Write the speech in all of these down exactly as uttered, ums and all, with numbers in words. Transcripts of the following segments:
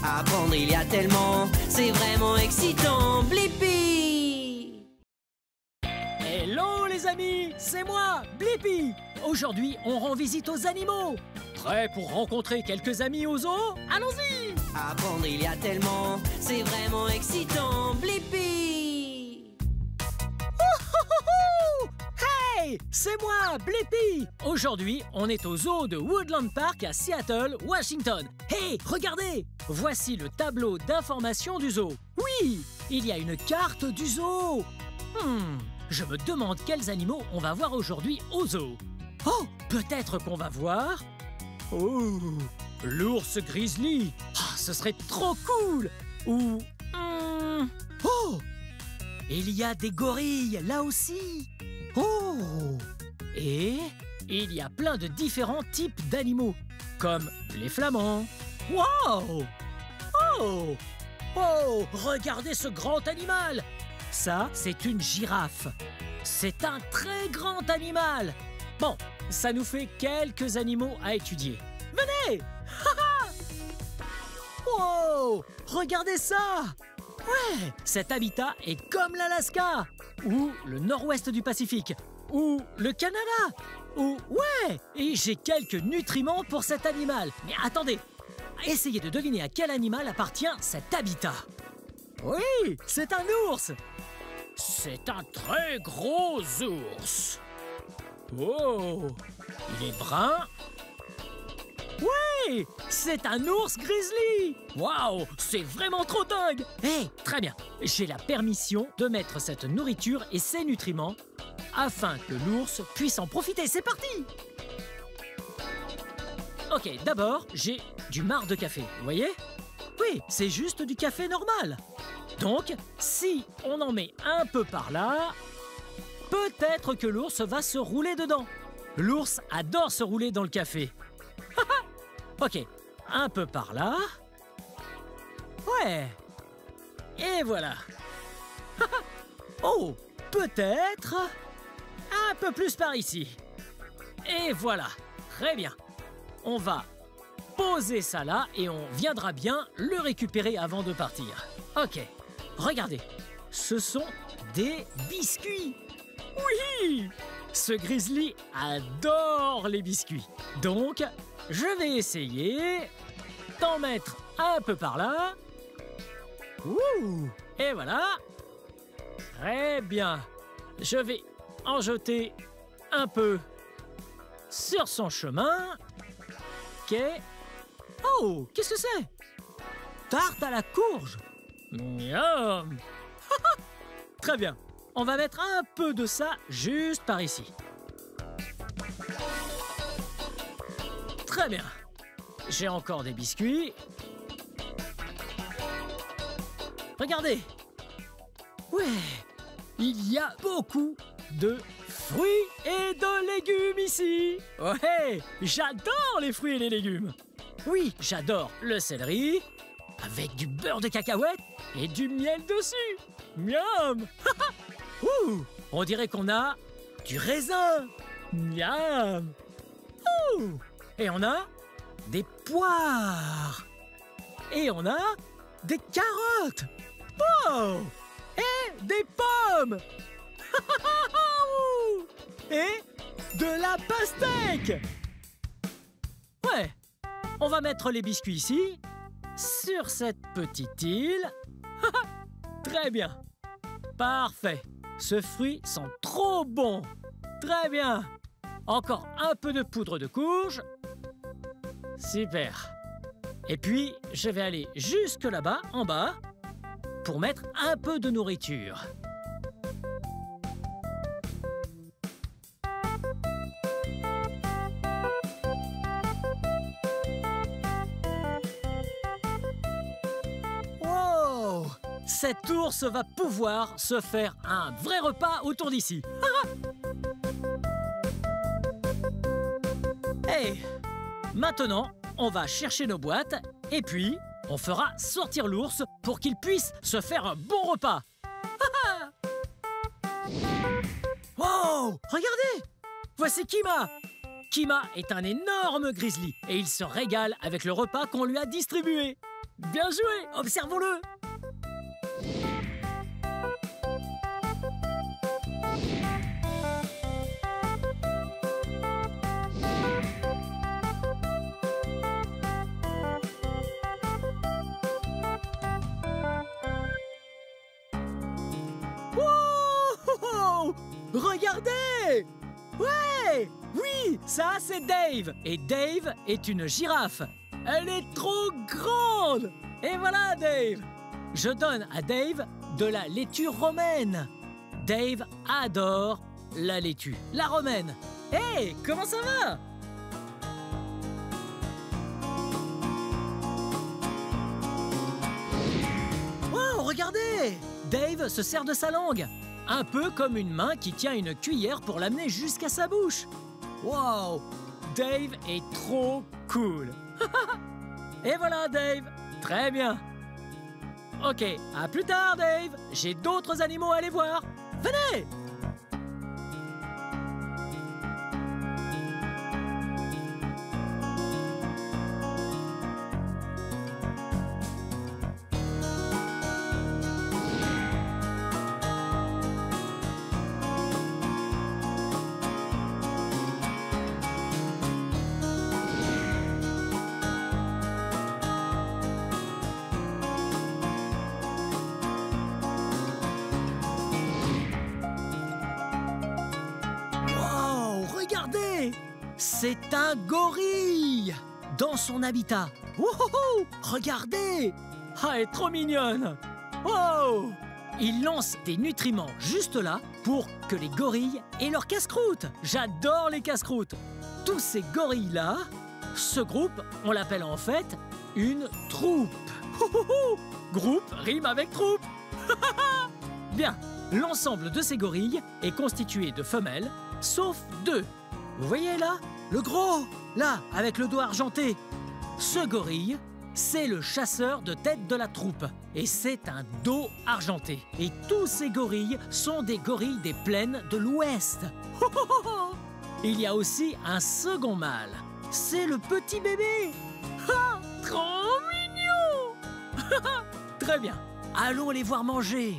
Apprendre, il y a tellement, c'est vraiment excitant. Blippi! Hello les amis, c'est moi, Blippi. Aujourd'hui, on rend visite aux animaux. Prêt pour rencontrer quelques amis au zoo? Allons-y! Apprendre, il y a tellement, c'est vraiment excitant. Blippi! Hey, c'est moi, Blippi. Aujourd'hui, on est au zoo de Woodland Park à Seattle, Washington. Hey, regardez! Voici le tableau d'information du zoo. Oui, il y a une carte du zoo. Hmm, je me demande quels animaux on va voir aujourd'hui au zoo. Oh, peut-être qu'on va voir... Oh, l'ours grizzly. Ah, ce serait trop cool. Ou... Hmm, oh, il y a des gorilles là aussi. Oh, et il y a plein de différents types d'animaux, comme les flamands. Wow! Oh! Oh! Regardez ce grand animal! Ça, c'est une girafe. C'est un très grand animal. Bon, ça nous fait quelques animaux à étudier. Venez! Wow! Regardez ça! Ouais! Cet habitat est comme l'Alaska, ou le nord-ouest du Pacifique, ou le Canada, ou... Ouais! Et j'ai quelques nutriments pour cet animal. Mais attendez! Essayez de deviner à quel animal appartient cet habitat. Oui! C'est un ours! C'est un très gros ours. Oh! Il est brun. Oui! C'est un ours grizzly! Waouh! C'est vraiment trop dingue! Hé, hey, très bien. J'ai la permission de mettre cette nourriture et ses nutriments afin que l'ours puisse en profiter. C'est parti! Ok, d'abord, j'ai du marc de café, vous voyez? Oui, c'est juste du café normal. Donc, si on en met un peu par là, peut-être que l'ours va se rouler dedans. L'ours adore se rouler dans le café. Ok, un peu par là. Ouais. Et voilà. Oh, peut-être un peu plus par ici. Et voilà. Très bien. On va poser ça là et on viendra bien le récupérer avant de partir. Ok, regardez. Ce sont des biscuits. Oui! Ce grizzly adore les biscuits. Donc, je vais essayer d'en mettre un peu par là. Ouh! Et voilà. Très bien. Je vais en jeter un peu sur son chemin. Ok. Oh, qu'est-ce que c'est? Tarte à la courge. Miam. Très bien. On va mettre un peu de ça juste par ici. Très bien. J'ai encore des biscuits. Regardez. Ouais. Il y a beaucoup de fruits et de légumes ici. Ouais. J'adore les fruits et les légumes. Oui, j'adore le céleri avec du beurre de cacahuète et du miel dessus. Miam. Ouh, on dirait qu'on a du raisin. Miam. Ouh. Et on a des poires. Et on a des carottes. Oh. Et des pommes. Et de la pastèque. Ouais, on va mettre les biscuits ici, sur cette petite île. Très bien. Parfait. Ce fruit sent trop bon. Très bien. Encore un peu de poudre de courge. Super. Et puis, je vais aller jusque là-bas, en bas, pour mettre un peu de nourriture. Wow! Cet ours va pouvoir se faire un vrai repas autour d'ici. Hey! Maintenant, on va chercher nos boîtes et puis on fera sortir l'ours pour qu'il puisse se faire un bon repas. Wow! Regardez! Voici Kima! Kima est un énorme grizzly et il se régale avec le repas qu'on lui a distribué. Bien joué, observons-le. Wow! Regardez! Ouais! Oui, ça c'est Dave. Et Dave est une girafe. Elle est trop grande! Et voilà Dave! Je donne à Dave de la laitue romaine. Dave adore la laitue, la romaine. Hé, hey, comment ça va? Wow, regardez! Dave se sert de sa langue. Un peu comme une main qui tient une cuillère pour l'amener jusqu'à sa bouche. Wow! Dave est trop cool. Et voilà, Dave. Très bien. Ok, à plus tard, Dave. J'ai d'autres animaux à aller voir. Venez! C'est un gorille dans son habitat. Wouhou! Regardez! Ah, elle est trop mignonne! Wow! Il lance des nutriments juste là pour que les gorilles aient leur casse-croûte. J'adore les casse-croûtes. Tous ces gorilles-là, ce groupe, on l'appelle en fait une troupe. Wouhou! Groupe rime avec troupe. Bien, l'ensemble de ces gorilles est constitué de femelles, sauf deux. Vous voyez là? Le gros, là, avec le dos argenté. Ce gorille, c'est le chasseur de tête de la troupe. Et c'est un dos argenté. Et tous ces gorilles sont des gorilles des plaines de l'Ouest. Il y a aussi un second mâle. C'est le petit bébé. Ah, trop mignon. Très bien. Allons les voir manger.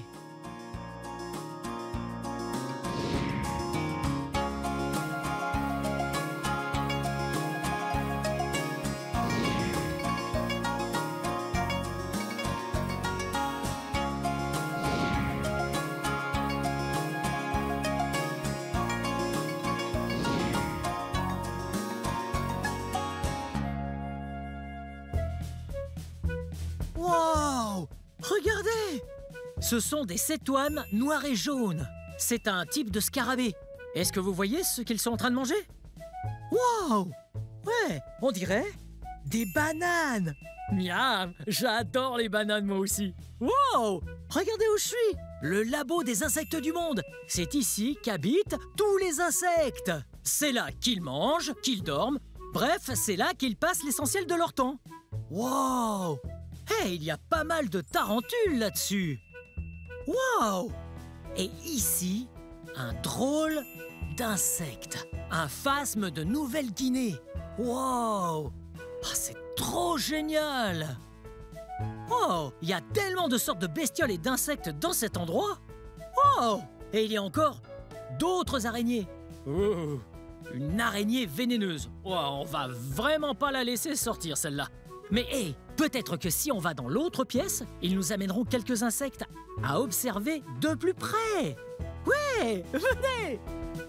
Wow! Regardez! Ce sont des cétoines noirs et jaunes. C'est un type de scarabée. Est-ce que vous voyez ce qu'ils sont en train de manger? Wow! Ouais, on dirait des bananes. Miam! J'adore les bananes moi aussi. Wow! Regardez où je suis! Le labo des insectes du monde. C'est ici qu'habitent tous les insectes. C'est là qu'ils mangent, qu'ils dorment. Bref, c'est là qu'ils passent l'essentiel de leur temps. Wow! Hey, il y a pas mal de tarentules là-dessus. Wow! Et ici, un drôle d'insecte. Un phasme de Nouvelle-Guinée. Wow! Oh, c'est trop génial! Oh, il y a tellement de sortes de bestioles et d'insectes dans cet endroit. Oh! Et il y a encore d'autres araignées. Oh, une araignée vénéneuse. Oh, on va vraiment pas la laisser sortir, celle-là. Mais hé, hey, peut-être que si on va dans l'autre pièce, ils nous amèneront quelques insectes à observer de plus près. Ouais, venez!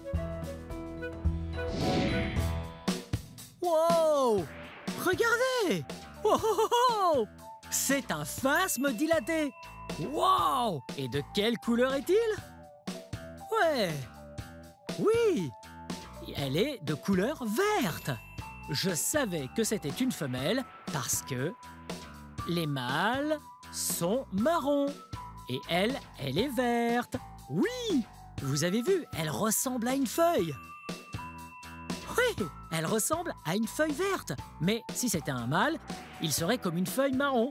Wow! Regardez! Wow! C'est un phasme dilaté. Wow! Et de quelle couleur est-il? Ouais. Oui. Elle est de couleur verte. Je savais que c'était une femelle parce que les mâles sont marrons. Et elle, elle est verte. Oui! Vous avez vu, elle ressemble à une feuille. Oui, elle ressemble à une feuille verte. Mais si c'était un mâle, il serait comme une feuille marron.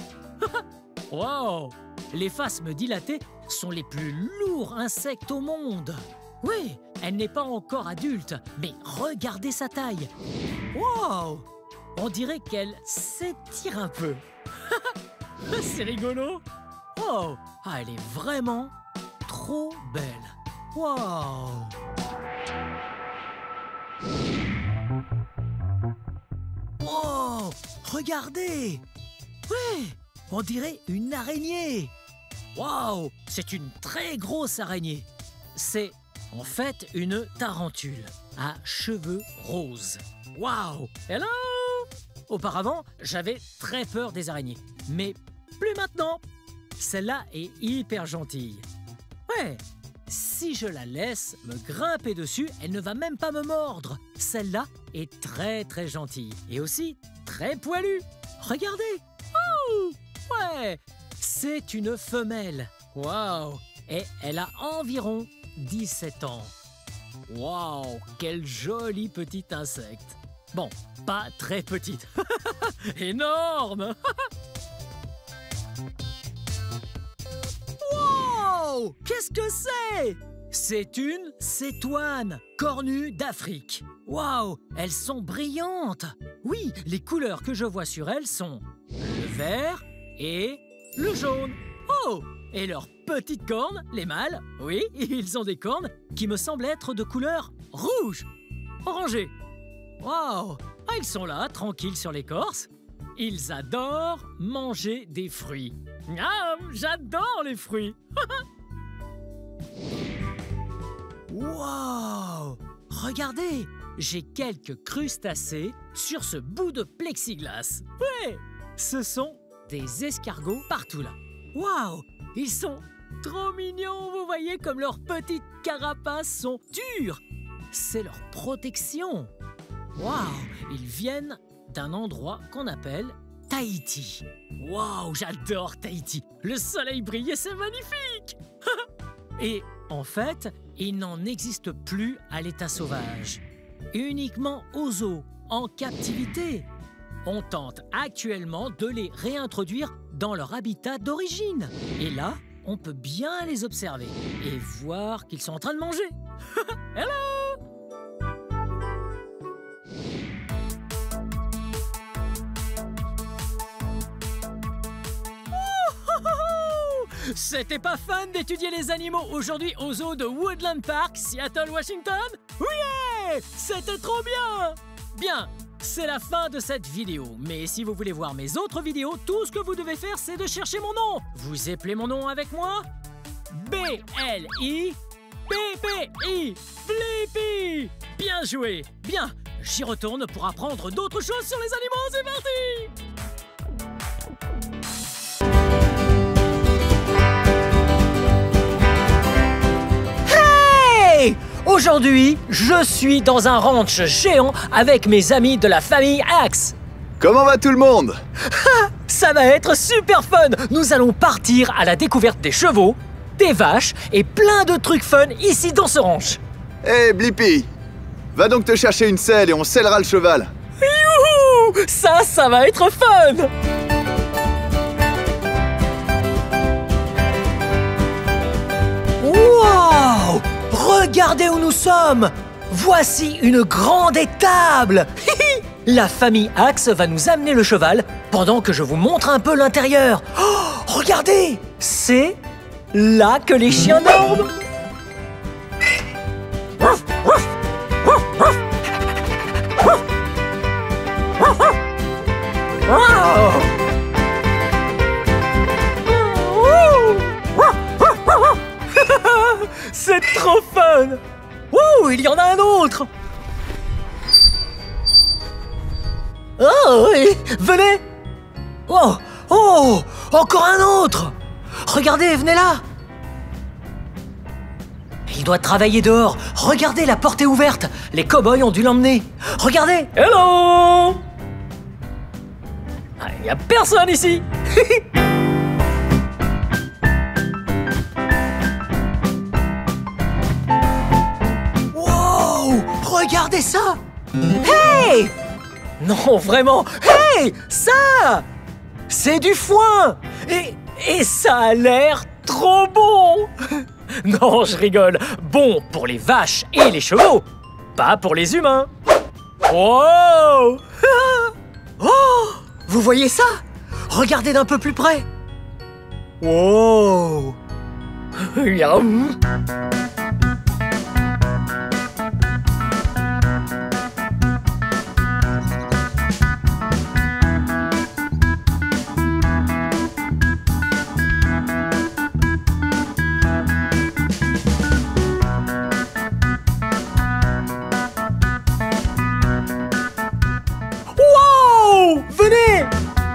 Wow! Les phasmes dilatées sont les plus lourds insectes au monde. Oui, elle n'est pas encore adulte, mais regardez sa taille. Wow! On dirait qu'elle s'étire un peu. C'est rigolo. Oh, ah, elle est vraiment trop belle. Wow. Wow, regardez. Ouais, on dirait une araignée. Waouh, c'est une très grosse araignée. C'est en fait une tarentule à cheveux roses. Waouh, hello. Auparavant, j'avais très peur des araignées, mais plus maintenant. Celle-là est hyper gentille. Ouais, si je la laisse me grimper dessus, elle ne va même pas me mordre. Celle-là est très très gentille et aussi très poilue. Regardez. Oh, ouais, c'est une femelle. Waouh, et elle a environ dix-sept ans. Waouh, quel joli petit insecte. Bon, pas très petite. Énorme. Wow, qu'est-ce que c'est? C'est une cétoine, cornue d'Afrique. Waouh, elles sont brillantes. Oui, les couleurs que je vois sur elles sont le vert et le jaune. Oh, et leurs petites cornes, les mâles, oui, ils ont des cornes qui me semblent être de couleur rouge, orangée. Waouh, ah, ils sont là, tranquilles sur l'écorce. Ils adorent manger des fruits. Ah, j'adore les fruits. Waouh, regardez, j'ai quelques crustacés sur ce bout de plexiglas. Ouais, ce sont des escargots partout là. Waouh, ils sont trop mignons, vous voyez comme leurs petites carapaces sont dures. C'est leur protection. Waouh, ils viennent d'un endroit qu'on appelle Tahiti. Waouh, j'adore Tahiti. Le soleil brille et c'est magnifique. Et en fait, il n'en existe plus à l'état sauvage. Uniquement aux zoos, en captivité. On tente actuellement de les réintroduire dans leur habitat d'origine. Et là, on peut bien les observer et voir qu'ils sont en train de manger. Hello! C'était pas fun d'étudier les animaux aujourd'hui au zoo de Woodland Park, Seattle, Washington? Oui! C'était trop bien! Bien, c'est la fin de cette vidéo. Mais si vous voulez voir mes autres vidéos, tout ce que vous devez faire, c'est de chercher mon nom. Vous appelez mon nom avec moi? B L I P P I. Blippi! Bien joué! Bien, j'y retourne pour apprendre d'autres choses sur les animaux. C'est parti! Aujourd'hui, je suis dans un ranch géant avec mes amis de la famille Axe. Comment va tout le monde? Ça va être super fun. Nous allons partir à la découverte des chevaux, des vaches et plein de trucs fun ici dans ce ranch. Hé, hey, Blippi, va donc te chercher une selle et on sellera le cheval. Youhou! Ça, ça va être fun! Wow! Regardez où nous sommes! Voici une grande étable! La famille Axe va nous amener le cheval pendant que je vous montre un peu l'intérieur. Oh, regardez! C'est là que les chiens dorment! Wow! C'est trop fun! Ouh, il y en a un autre! Oh, oui, venez! Oh, oh, encore un autre! Regardez, venez là! Il doit travailler dehors. Regardez, la porte est ouverte. Les cow-boys ont dû l'emmener. Regardez! Hello! Il n'y a personne ici! Wow! Regardez ça! Hey! Non, vraiment! Hey! Ça! C'est du foin! Et, et ça a l'air trop bon! Non, je rigole. Bon pour les vaches et les chevaux, pas pour les humains. Wow! Oh! Vous voyez ça? regardez d'un peu plus près. Wow. Miaou. Venez!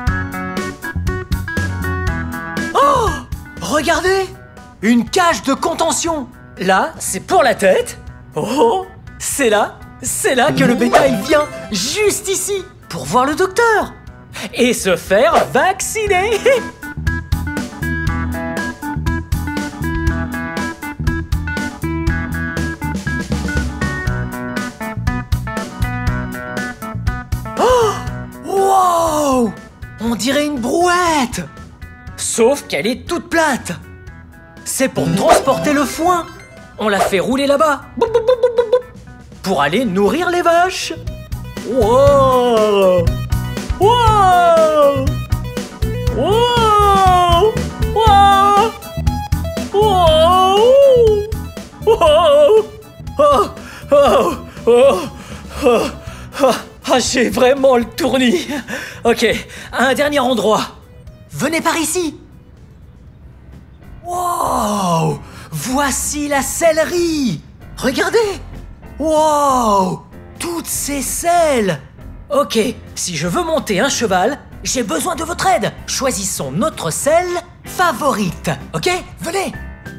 Oh! Regardez! Une cage de contention! Là, c'est pour la tête. Oh! C'est là, c'est là que le bétail vient, juste ici, pour voir le docteur et se faire vacciner! On dirait une brouette! Sauf qu'elle est toute plate! C'est pour transporter le foin! On la fait rouler là-bas! Pour aller nourrir les vaches! Wow! Wow! Wow! Wow! Wow! Wow! Oh! Oh! Oh! Oh! Oh! Ah, j'ai vraiment le tournis. Ok, un dernier endroit. Venez par ici. Wow! Voici la sellerie. Regardez. Wow! Toutes ces selles. Ok, si je veux monter un cheval, j'ai besoin de votre aide. Choisissons notre selle favorite. Ok? Venez.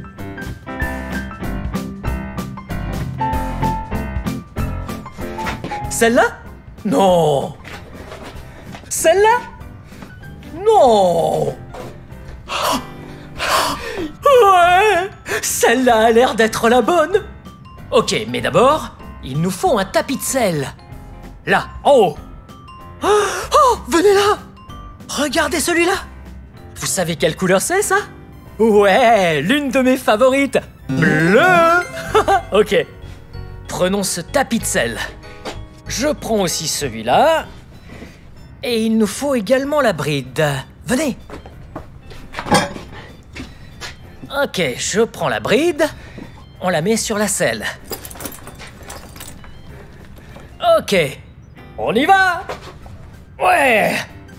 Celle-là? Non. Celle-là? Non. Ouais. Celle-là a l'air d'être la bonne. Ok, mais d'abord, il nous faut un tapis de selle. Là, en haut. Oh, venez là. Regardez celui-là. Vous savez quelle couleur c'est, ça? Ouais, l'une de mes favorites. Bleu. Ok. Prenons ce tapis de selle. Je prends aussi celui-là. Et il nous faut également la bride. Venez. Ok, je prends la bride. On la met sur la selle. Ok. On y va. Ouais.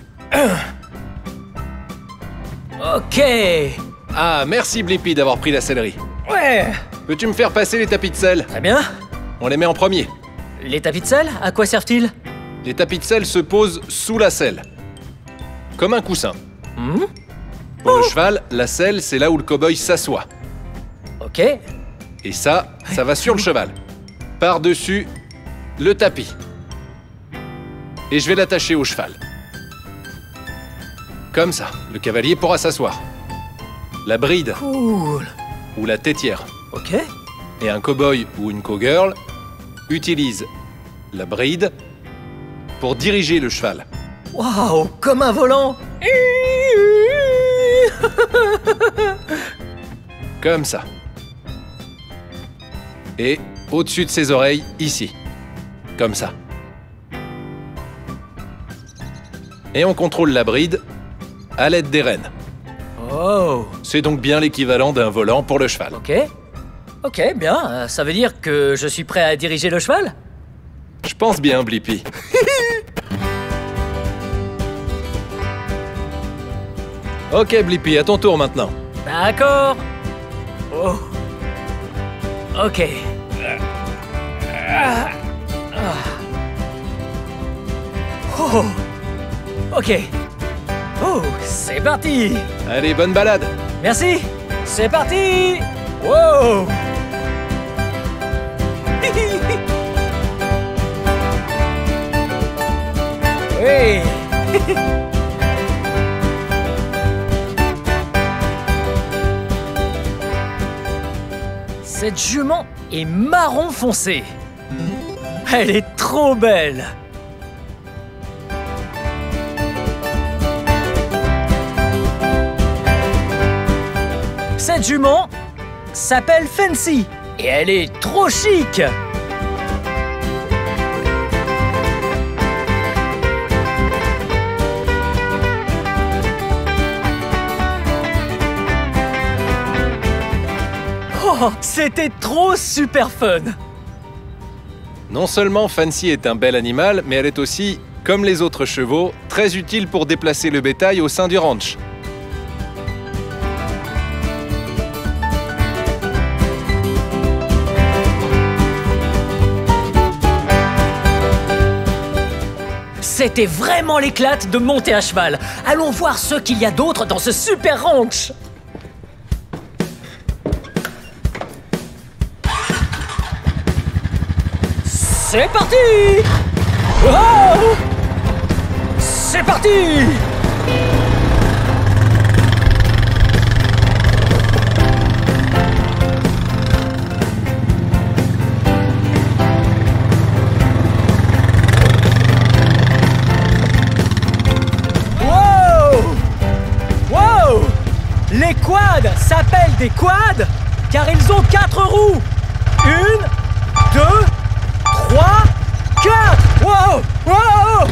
Ok. Ah, merci Blippi d'avoir pris la sellerie. Ouais. Peux-tu me faire passer les tapis de selle? Très bien. On les met en premier. Les tapis de selle, à quoi servent-ils? Les tapis de selle se posent sous la selle. Comme un coussin. Hmm? Pour le cheval, la selle, c'est là où le cow-boy s'assoit. Ok. Et ça, ça va sur le cheval. Par-dessus le tapis. Et je vais l'attacher au cheval. Comme ça, le cavalier pourra s'asseoir. La bride, Cool. ou la tétière, Ok. et un cow-boy ou une cow-girl utilisent la bride pour diriger le cheval. Waouh, comme un volant. Comme ça. Et au-dessus de ses oreilles, ici. Comme ça. Et on contrôle la bride à l'aide des rênes. Oh. C'est donc bien l'équivalent d'un volant pour le cheval. Ok. Ok, bien. Euh, Ça veut dire que je suis prêt à diriger le cheval? Je pense bien, Blippi. Ok, Blippi, à ton tour maintenant. D'accord. Oh. Ok. Ah. Ah. Oh. Ok. Oh, c'est parti. Allez, bonne balade. Merci. C'est parti. Wow. Oui. Cette jument est marron foncé. Elle est trop belle. Cette jument s'appelle Fancy et elle est trop chic. Oh, c'était trop super fun! Non seulement Fancy est un bel animal, mais elle est aussi, comme les autres chevaux, très utile pour déplacer le bétail au sein du ranch. C'était vraiment l'éclate de monter à cheval. Allons voir ce qu'il y a d'autre dans ce super ranch. C'est parti! Oh! C'est parti! Les quads s'appellent des quads car ils ont quatre roues. Une, deux, trois, quatre. Wow, wow.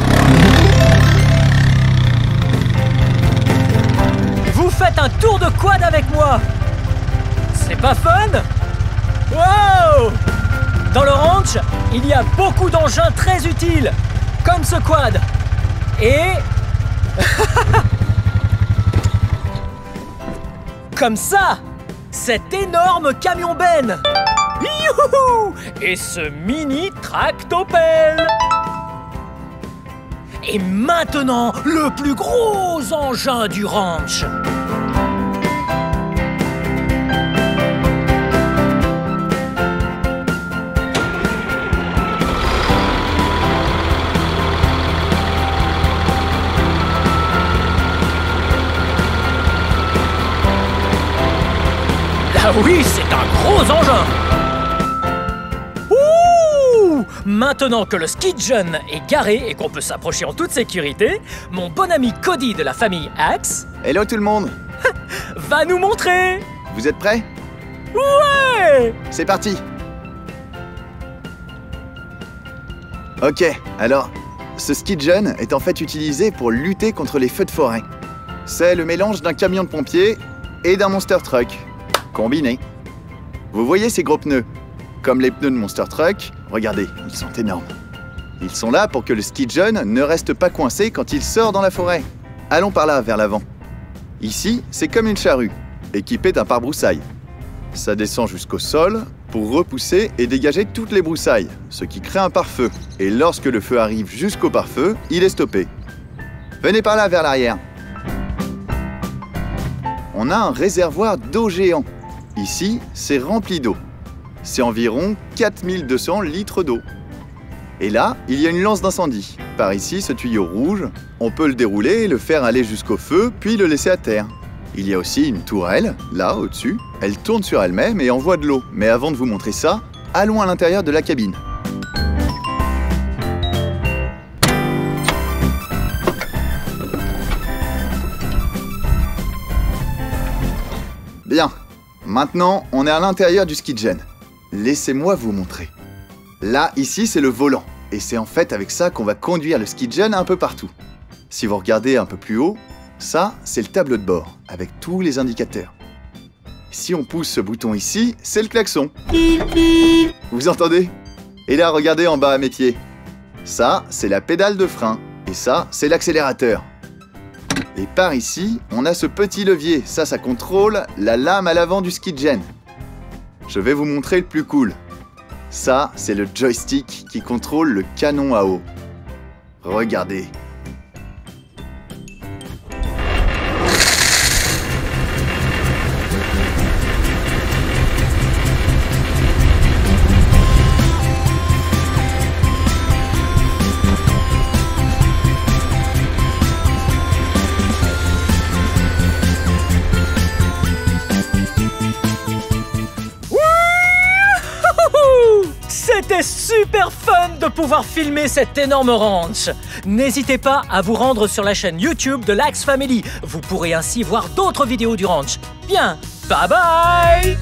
Vous faites un tour de quad avec moi. C'est pas fun? Wow. Dans le ranch, il y a beaucoup d'engins très utiles, comme ce quad. Et... comme ça, cet énorme camion ben. Youhou! Et ce mini tractopelle. Et maintenant, le plus gros engin du ranch. Ah oui, c'est un gros engin. Ouh! Maintenant que le ski-jun est garé et qu'on peut s'approcher en toute sécurité, mon bon ami Cody de la famille Axe... Hello tout le monde. va nous montrer. Vous êtes prêts? Ouais! C'est parti. Ok, alors, ce ski-jun est en fait utilisé pour lutter contre les feux de forêt. C'est le mélange d'un camion de pompiers et d'un monster truck. Combiné. Vous voyez ces gros pneus? Comme les pneus de Monster Truck, regardez, ils sont énormes. Ils sont là pour que le ski-jun ne reste pas coincé quand il sort dans la forêt. Allons par là, vers l'avant. Ici, c'est comme une charrue, équipée d'un pare-broussailles. Ça descend jusqu'au sol pour repousser et dégager toutes les broussailles, ce qui crée un pare-feu. Et lorsque le feu arrive jusqu'au pare-feu, il est stoppé. Venez par là, vers l'arrière. On a un réservoir d'eau géant. Ici, c'est rempli d'eau. C'est environ quatre mille deux cents litres d'eau. Et là, il y a une lance d'incendie. Par ici, ce tuyau rouge, on peut le dérouler et le faire aller jusqu'au feu, puis le laisser à terre. Il y a aussi une tourelle, là, au-dessus. Elle tourne sur elle-même et envoie de l'eau. Mais avant de vous montrer ça, allons à l'intérieur de la cabine. Bien, maintenant, on est à l'intérieur du ski-jun. Laissez-moi vous montrer. Là, ici, c'est le volant. Et c'est en fait avec ça qu'on va conduire le ski-jun un peu partout. Si vous regardez un peu plus haut, ça, c'est le tableau de bord, avec tous les indicateurs. Si on pousse ce bouton ici, c'est le klaxon. Vous entendez? Et là, regardez en bas à mes pieds. Ça, c'est la pédale de frein. Et ça, c'est l'accélérateur. Et par ici, on a ce petit levier. Ça, ça contrôle la lame à l'avant du ski-jun. Je vais vous montrer le plus cool. Ça, c'est le joystick qui contrôle le canon à eau. Regardez. C'était super fun de pouvoir filmer cet énorme ranch. N'hésitez pas à vous rendre sur la chaîne YouTube de l'Axe Family. Vous pourrez ainsi voir d'autres vidéos du ranch. Bien, bye bye!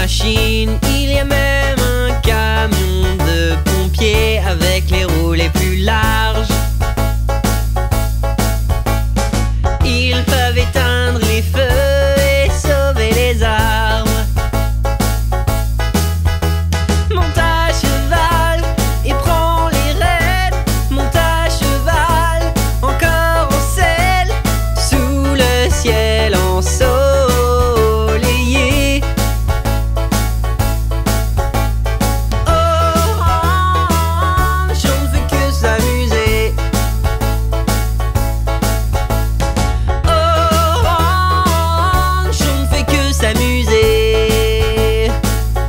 machines, il y a même un camion de pompiers avec les roues les plus larges. Ils peuvent éteindre les feux et sauver les arbres. Monte à cheval et prends les rênes. Monte à cheval, encore en selle, sous le ciel ensoleillé. Orange, on ne fait que s'amuser. Orange, on ne fait que s'amuser.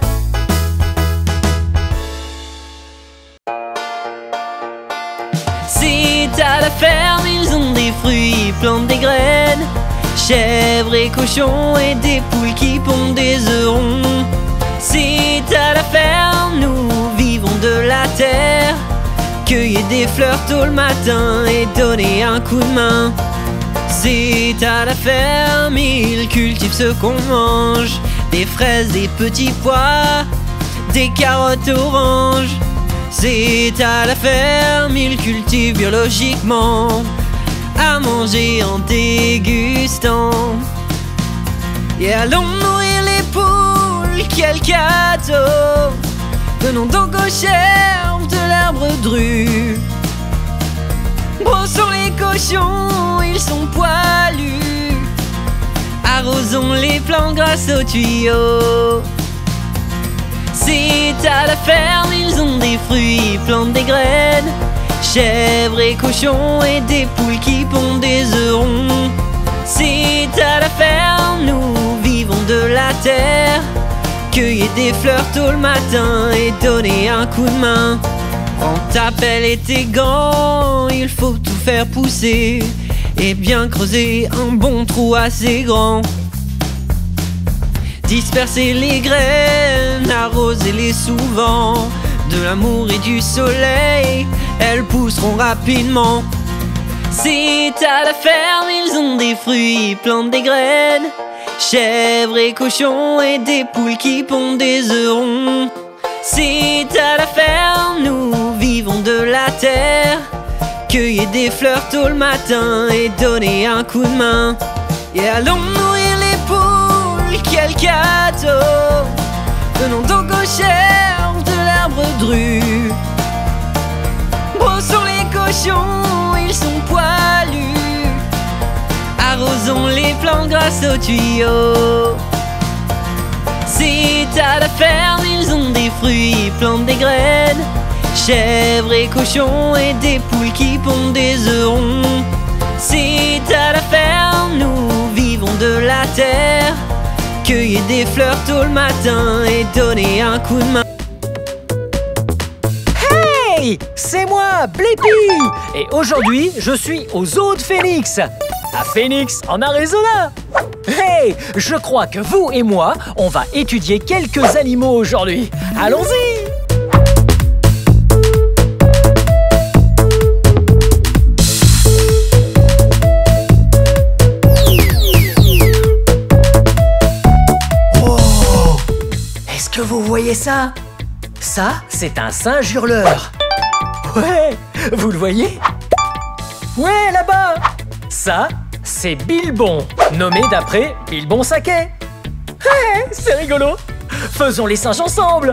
C'est à la ferme, ils ont des fruits, ils plantent des graines. Chèvres et cochons et des poules qui pondent des œufs ronds. C'est à la ferme, nous vivons de la terre. Cueillir des fleurs tôt le matin et donner un coup de main. C'est à la ferme, ils cultivent ce qu'on mange. Des fraises, des petits pois, des carottes oranges. C'est à la ferme, ils cultivent biologiquement, à manger en dégustant. Et allons nourrir les poules, quel cadeau! Venons donc aux chèvres de l'arbre dru. Brossons les cochons, ils sont poilus. Arrosons les plants grâce aux tuyaux. C'est à la ferme, ils ont des fruits, ils plantent des graines. Chèvres et cochons et des poules qui pondent des œufs ronds. C'est à la ferme, nous vivons de la terre. Cueillir des fleurs tôt le matin et donner un coup de main. Prends ta pelle et tes gants, il faut tout faire pousser et bien creuser un bon trou assez grand. Disperser les graines, arroser-les souvent. De l'amour et du soleil, elles pousseront rapidement. C'est à la ferme, ils ont des fruits, ils plantent des graines. Chèvres et cochons et des poules qui pondent des œufs ronds. C'est à la ferme, nous vivons de la terre. Cueillir des fleurs tôt le matin et donner un coup de main. Et allons nourrir les poules, quel cadeau! Venons donc aux chèvres de l'arbre dru. Brossons les cochons, ils sont poilus. Arrosons les plants grâce aux tuyaux. C'est à la ferme, ils ont des fruits, ils plantent des graines. Chèvres et cochons et des poules qui pondent des œufs ronds. C'est à la ferme, nous vivons de la terre. Cueillir des fleurs tôt le matin et donner un coup de main. Hey, c'est moi, Blippi. Et aujourd'hui, je suis au zoo de Phoenix, à Phoenix, en Arizona. Hey, je crois que vous et moi, on va étudier quelques animaux aujourd'hui. Allons-y. Est-ce que vous voyez ça? Ça, c'est un singe hurleur. Ouais, vous le voyez? Ouais, là-bas. Ça, c'est Bilbon, nommé d'après Bilbon Saquet. Hey, c'est rigolo. Faisons les singes ensemble.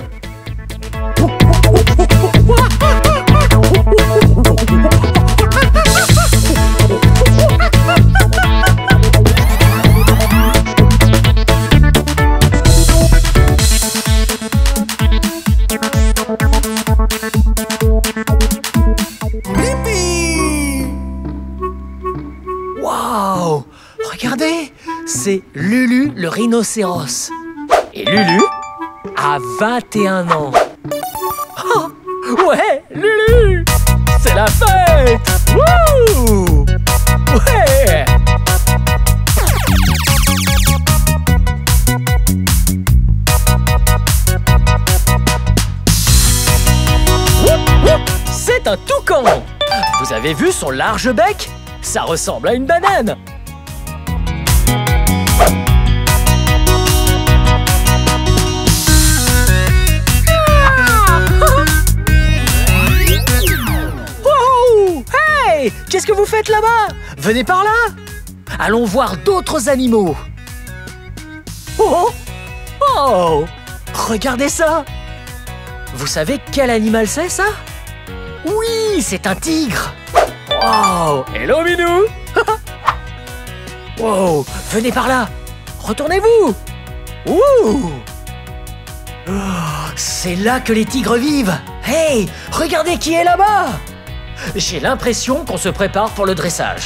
Waouh! Regardez, c'est Lulu le rhinocéros. Et Lulu a vingt et un ans. Oh, ouais, Lulu! C'est la fête! Wouh! Ouais! C'est un toucan! Vous avez vu son large bec? Ça ressemble à une banane! êtes là-bas! Venez par là! Allons voir d'autres animaux. Oh! Oh! Regardez ça! Vous savez quel animal c'est, ça? Oui, c'est un tigre! Wow! Hello, Minou! Wow! Venez par là! Retournez-vous! Ouh! Oh, c'est là que les tigres vivent! Hey! Regardez qui est là-bas! J'ai l'impression qu'on se prépare pour le dressage.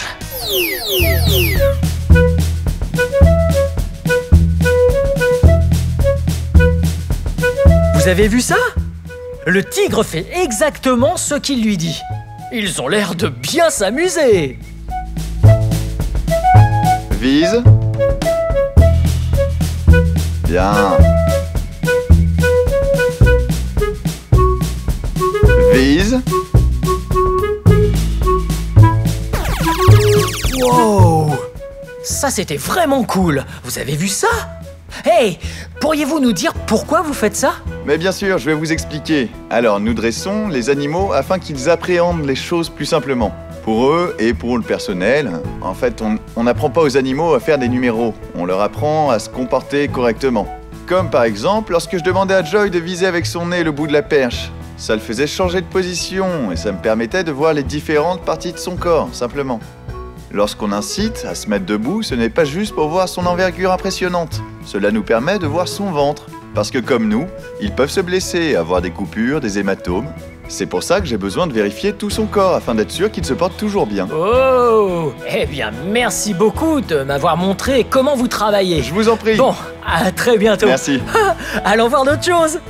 Vous avez vu ça? Le tigre fait exactement ce qu'il lui dit. Ils ont l'air de bien s'amuser. Vise. Bien. Vise. Wow! Ça, c'était vraiment cool. Vous avez vu ça? Hey! Pourriez-vous nous dire pourquoi vous faites ça? Mais bien sûr, je vais vous expliquer. Alors, nous dressons les animaux afin qu'ils appréhendent les choses plus simplement. Pour eux et pour le personnel, en fait, on n'apprend pas aux animaux à faire des numéros. On leur apprend à se comporter correctement. Comme par exemple, lorsque je demandais à Joy de viser avec son nez le bout de la perche. Ça le faisait changer de position et ça me permettait de voir les différentes parties de son corps, simplement. Lorsqu'on incite à se mettre debout, ce n'est pas juste pour voir son envergure impressionnante. Cela nous permet de voir son ventre. Parce que comme nous, ils peuvent se blesser, avoir des coupures, des hématomes. C'est pour ça que j'ai besoin de vérifier tout son corps afin d'être sûr qu'il se porte toujours bien. Oh! Eh bien, merci beaucoup de m'avoir montré comment vous travaillez. Je vous en prie. Bon, à très bientôt. Merci. Allons voir d'autres choses.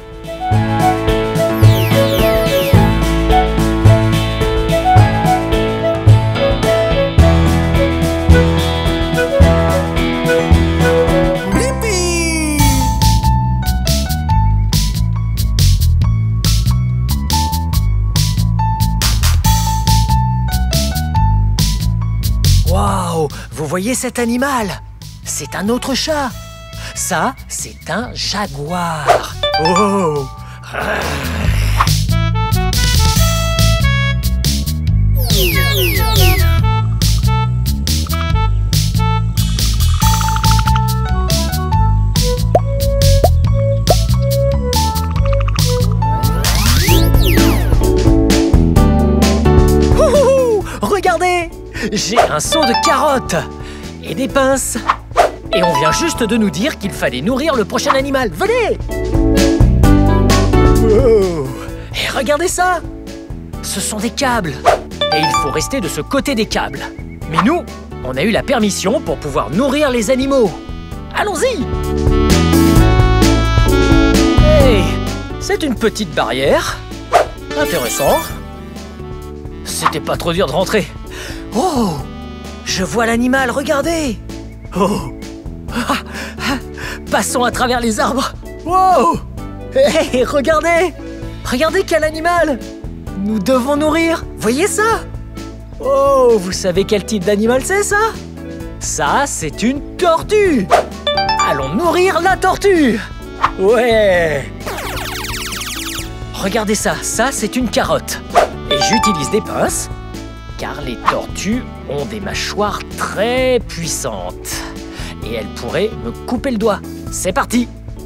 Vous voyez cet animal? C'est un autre chat. Ça, c'est un jaguar. Oh! Ouh, regardez! J'ai un seau de carottes et des pinces. Et on vient juste de nous dire qu'il fallait nourrir le prochain animal. Venez! Oh. Et regardez ça! Ce sont des câbles. Et il faut rester de ce côté des câbles. Mais nous, on a eu la permission pour pouvoir nourrir les animaux. Allons-y! Hey, c'est une petite barrière. Intéressant. C'était pas trop dur de rentrer. Oh! Je vois l'animal, regardez! Oh! Ah, ah, passons à travers les arbres! Wow! Hé, hey, regardez! Regardez quel animal! Nous devons nourrir! Voyez ça? Oh! Vous savez quel type d'animal c'est, ça? Ça, c'est une tortue! Allons nourrir la tortue! Ouais! Regardez ça, ça, c'est une carotte. Et j'utilise des pinces, car les tortues ont des mâchoires très puissantes. Et elles pourraient me couper le doigt. C'est parti!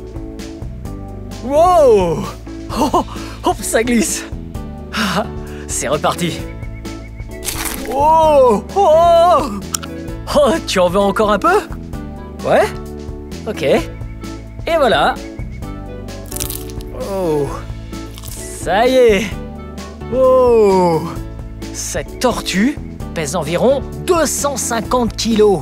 Wow! Oh, oh, ça glisse! Ah, c'est reparti! Oh! Oh! Oh, tu en veux encore un peu? Ouais? Ok. Et voilà! Oh! Ça y est! Oh! Cette tortue pèse environ deux cent cinquante kilos.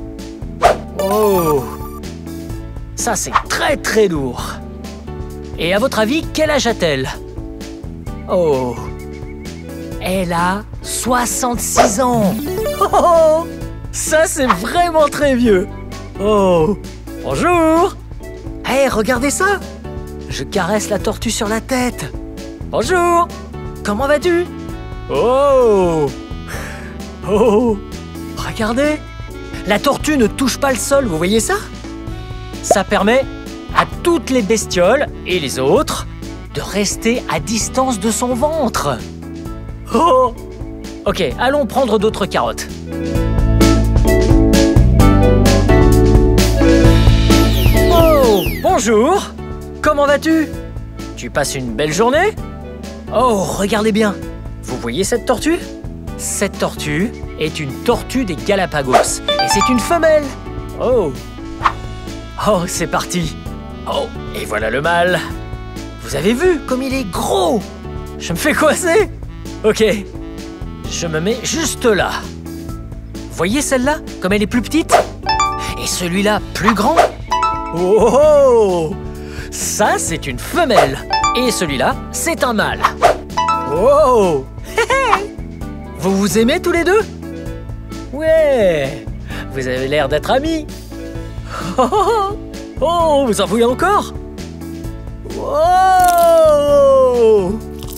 Oh! Ça, c'est très très lourd. Et à votre avis, quel âge a-t-elle? Oh! Elle a soixante-six ans. Oh! Ça, c'est vraiment très vieux. Oh! Bonjour! Hé, hey, regardez ça! Je caresse la tortue sur la tête. Bonjour! Comment vas-tu? Oh! Oh! Regardez! La tortue ne touche pas le sol, vous voyez ça? Ça permet à toutes les bestioles et les autres de rester à distance de son ventre. Oh! Ok, allons prendre d'autres carottes. Oh, bonjour. Comment vas-tu? Tu passes une belle journée? Oh, regardez bien. Vous voyez cette tortue? Cette tortue est une tortue des Galapagos. Et c'est une femelle. Oh. Oh, c'est parti. Oh, et voilà le mâle. Vous avez vu comme il est gros? Je me fais coincer? Ok. Je me mets juste là. Voyez celle-là, comme elle est plus petite? Et celui-là, plus grand? Oh! Ça, c'est une femelle. Et celui-là, c'est un mâle. Oh! Vous vous aimez tous les deux? Ouais! Vous avez l'air d'être amis. Oh, oh, oh. Oh, vous en voulez encore? Oh!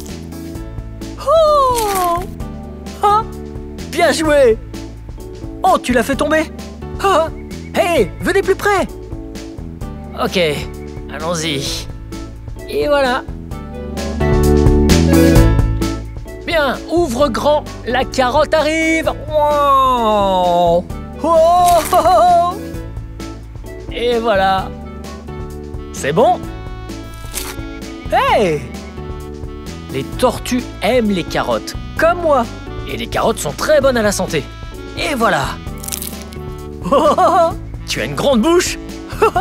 Oh! Ah! Bien joué! Oh, tu l'as fait tomber? Ah! Hey, venez plus près! Ok, allons-y. Et voilà. Bien, ouvre grand, la carotte arrive. Wow. Oh, oh, oh. Et voilà. C'est bon? Hey! Les tortues aiment les carottes, comme moi. Et les carottes sont très bonnes à la santé. Et voilà. Oh, oh, oh. Tu as une grande bouche. Oh,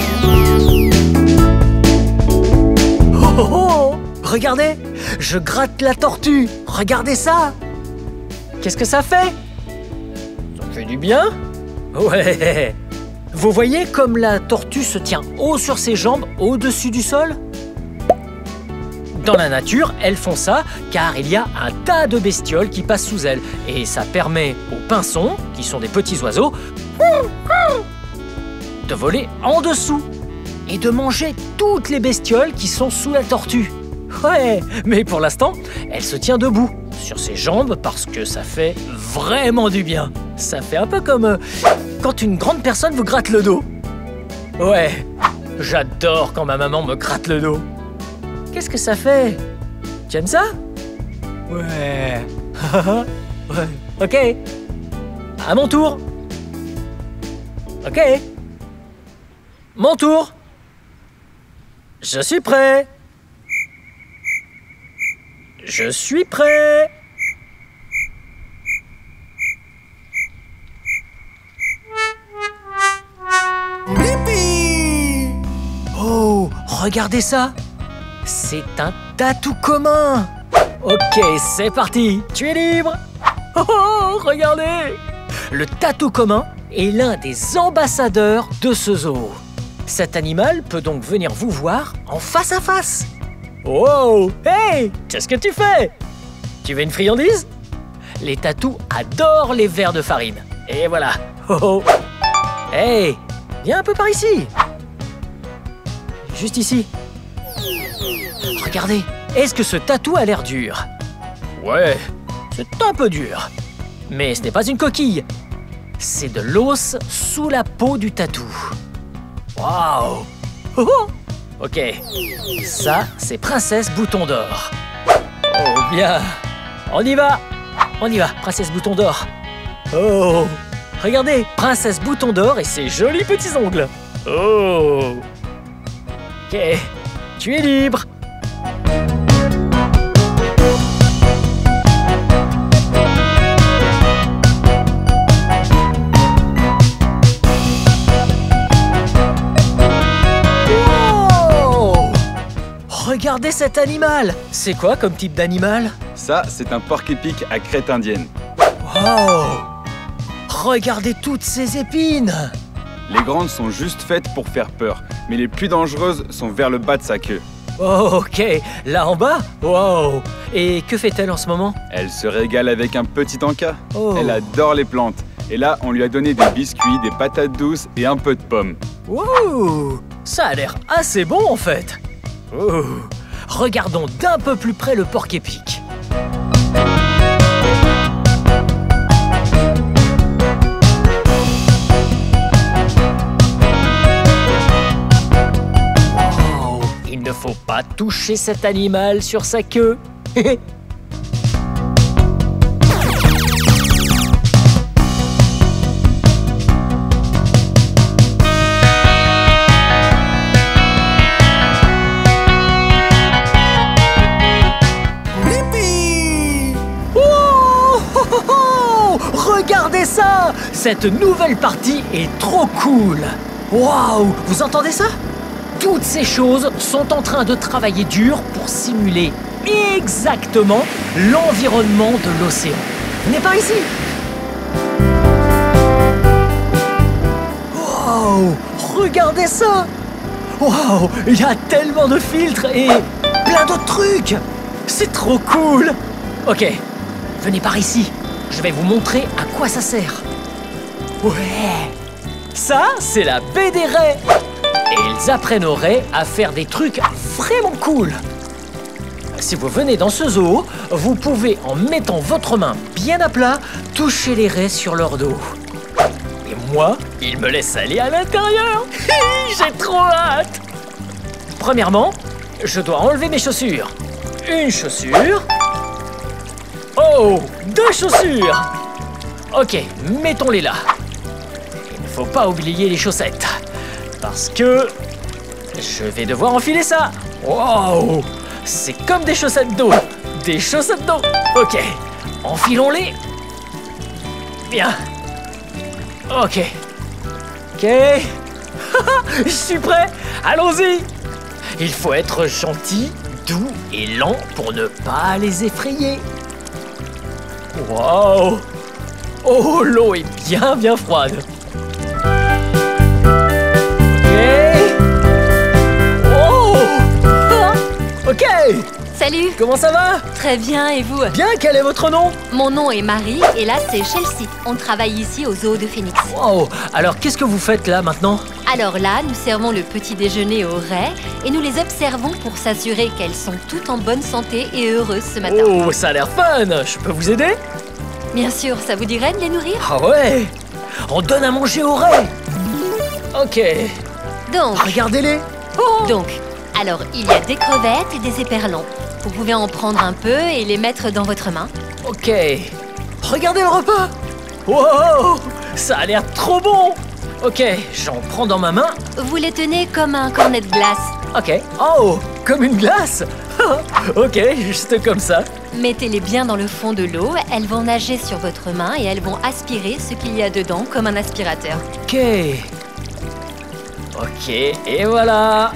oh, oh. Regardez, je gratte la tortue. Regardez ça. Qu'est-ce que ça fait? Ça fait du bien? Ouais. Vous voyez comme la tortue se tient haut sur ses jambes, au-dessus du sol? Dans la nature, elles font ça car il y a un tas de bestioles qui passent sous elles. Et ça permet aux pinsons, qui sont des petits oiseaux, de voler en dessous et de manger toutes les bestioles qui sont sous la tortue. Ouais, mais pour l'instant, elle se tient debout sur ses jambes parce que ça fait vraiment du bien. Ça fait un peu comme euh, quand une grande personne vous gratte le dos. Ouais, j'adore quand ma maman me gratte le dos. Qu'est-ce que ça fait? Tu aimes ça? Ouais. Ouais. Ok. À mon tour. Ok. Mon tour. Je suis prêt. Je suis prêt. Blippi! Oh, regardez ça. C'est un tatou commun. Ok, c'est parti. Tu es libre. Oh, oh, regardez. Le tatou commun est l'un des ambassadeurs de ce zoo. Cet animal peut donc venir vous voir en face à face. Wow! Hey! Qu'est-ce que tu fais? Tu veux une friandise? Les tatous adorent les vers de farine. Et voilà. Oh, oh. Hey! Viens un peu par ici. Juste ici. Regardez, est-ce que ce tatou a l'air dur? Ouais, c'est un peu dur. Mais ce n'est pas une coquille. C'est de l'os sous la peau du tatou. Waouh! Oh, oh. Ok, ça, c'est Princesse Bouton d'Or. Oh, bien. On y va. On y va, Princesse Bouton d'Or. Oh, regardez, Princesse Bouton d'Or et ses jolis petits ongles. Oh. Ok, tu es libre. Regardez cet animal! C'est quoi comme type d'animal? Ça, c'est un porc-épic à crête indienne. Oh! Regardez toutes ces épines! Les grandes sont juste faites pour faire peur, mais les plus dangereuses sont vers le bas de sa queue. Oh, ok. Là en bas? Wow! Et que fait-elle en ce moment? Elle se régale avec un petit encas. Oh. Elle adore les plantes. Et là, on lui a donné des biscuits, des patates douces et un peu de pommes. Wow! Ça a l'air assez bon en fait! Oh. Regardons d'un peu plus près le porc-épic. Oh. Il ne faut pas toucher cet animal sur sa queue. Cette nouvelle partie est trop cool. Waouh, vous entendez ça? Toutes ces choses sont en train de travailler dur pour simuler exactement l'environnement de l'océan. Venez par ici. Waouh, regardez ça. Waouh, il y a tellement de filtres et plein d'autres trucs. C'est trop cool. Ok, venez par ici. Je vais vous montrer à quoi ça sert. Ouais. Ça, c'est la baie des raies. Et ils apprennent aux raies à faire des trucs vraiment cool. Si vous venez dans ce zoo, vous pouvez, en mettant votre main bien à plat, toucher les raies sur leur dos. Et moi, ils me laissent aller à l'intérieur. J'ai trop hâte. Premièrement, je dois enlever mes chaussures. Une chaussure. Oh, deux chaussures. Ok, mettons-les là. Il ne faut pas oublier les chaussettes. Parce que je vais devoir enfiler ça. Wow, c'est comme des chaussettes d'eau. Des chaussettes d'eau. Ok, enfilons-les. Bien. Ok. Ok. Je suis prêt. Allons-y. Il faut être gentil, doux et lent pour ne pas les effrayer. Wow. Oh, l'eau est bien, bien froide. Ok. Salut. Comment ça va? Très bien, et vous? Bien, quel est votre nom? Mon nom est Marie, et là c'est Chelsea. On travaille ici au zoo de Phoenix. Wow. Alors, qu'est-ce que vous faites là, maintenant? Alors là, nous servons le petit déjeuner aux raies, et nous les observons pour s'assurer qu'elles sont toutes en bonne santé et heureuses ce matin. Oh, ça a l'air fun. Je peux vous aider? Bien sûr, ça vous dirait de les nourrir? Ah ouais. On donne à manger aux raies. Ok. Donc, regardez-les. Oh. Donc, alors, il y a des crevettes et des éperlans. Vous pouvez en prendre un peu et les mettre dans votre main. Ok. Regardez le repas. Wow, ça a l'air trop bon. Ok, j'en prends dans ma main. Vous les tenez comme un cornet de glace. Ok. Oh, comme une glace. Ok, juste comme ça. Mettez-les bien dans le fond de l'eau. Elles vont nager sur votre main et elles vont aspirer ce qu'il y a dedans comme un aspirateur. Ok. Ok, et voilà.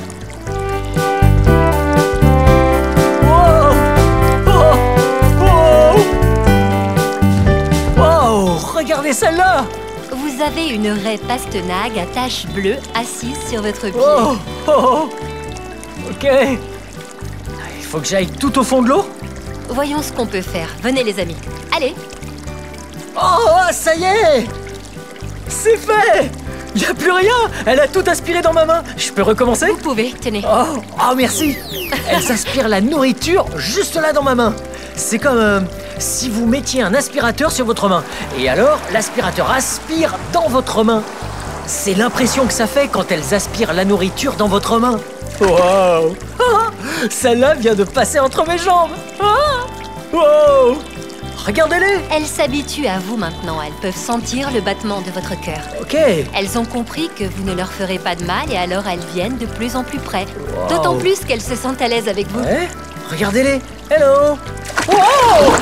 Regardez celle-là! Vous avez une raie pastenague à taches bleues assise sur votre pied. Oh, oh, oh. Ok. Il faut que j'aille tout au fond de l'eau? Voyons ce qu'on peut faire. Venez les amis. Allez. Oh, ça y est! C'est fait! Il n'y a plus rien! Elle a tout aspiré dans ma main. Je peux recommencer? Vous pouvez, tenez. Oh, oh merci! Elle s'aspire la nourriture juste là dans ma main. C'est comme euh, si vous mettiez un aspirateur sur votre main. Et alors, l'aspirateur aspire dans votre main. C'est l'impression que ça fait quand elles aspirent la nourriture dans votre main. Wow! Ah, celle-là vient de passer entre mes jambes. Ah, wow! Regardez-les! Elles s'habituent à vous maintenant. Elles peuvent sentir le battement de votre cœur. Ok. Elles ont compris que vous ne leur ferez pas de mal et alors elles viennent de plus en plus près. Wow. D'autant plus qu'elles se sentent à l'aise avec vous. Ouais. Regardez-les! Hello! Wow!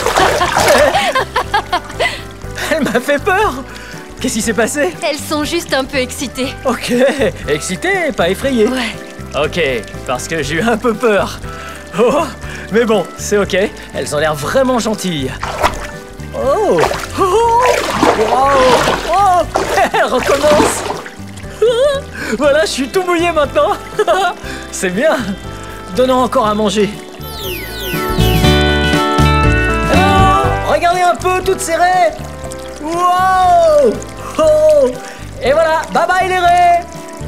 Elle m'a fait peur! Qu'est-ce qui s'est passé? Elles sont juste un peu excitées. Ok, excitée, pas effrayée. Ouais. Ok, parce que j'ai eu un peu peur. Oh, mais bon, c'est ok. Elles ont l'air vraiment gentilles. Oh! Oh! Wow! Oh! Elle recommence! Voilà, je suis tout mouillé maintenant. C'est bien. Donnons encore à manger. Oh, regardez un peu toutes ces raies. Wow! Oh! Et voilà, bye bye les raies.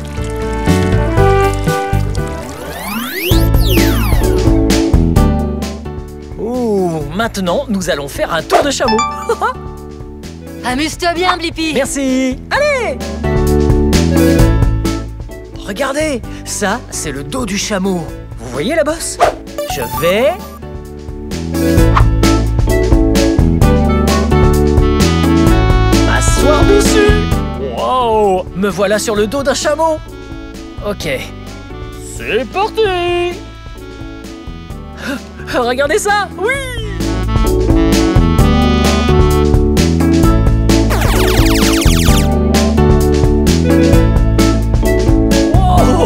Ouh, maintenant nous allons faire un tour de chameau. Amuse-toi bien, Blippi. Merci. Allez! Regardez, ça c'est le dos du chameau. Vous voyez la bosse? Je vais... m'asseoir dessus. Wow! Me voilà sur le dos d'un chameau. Ok. C'est parti! Regardez ça! Oui!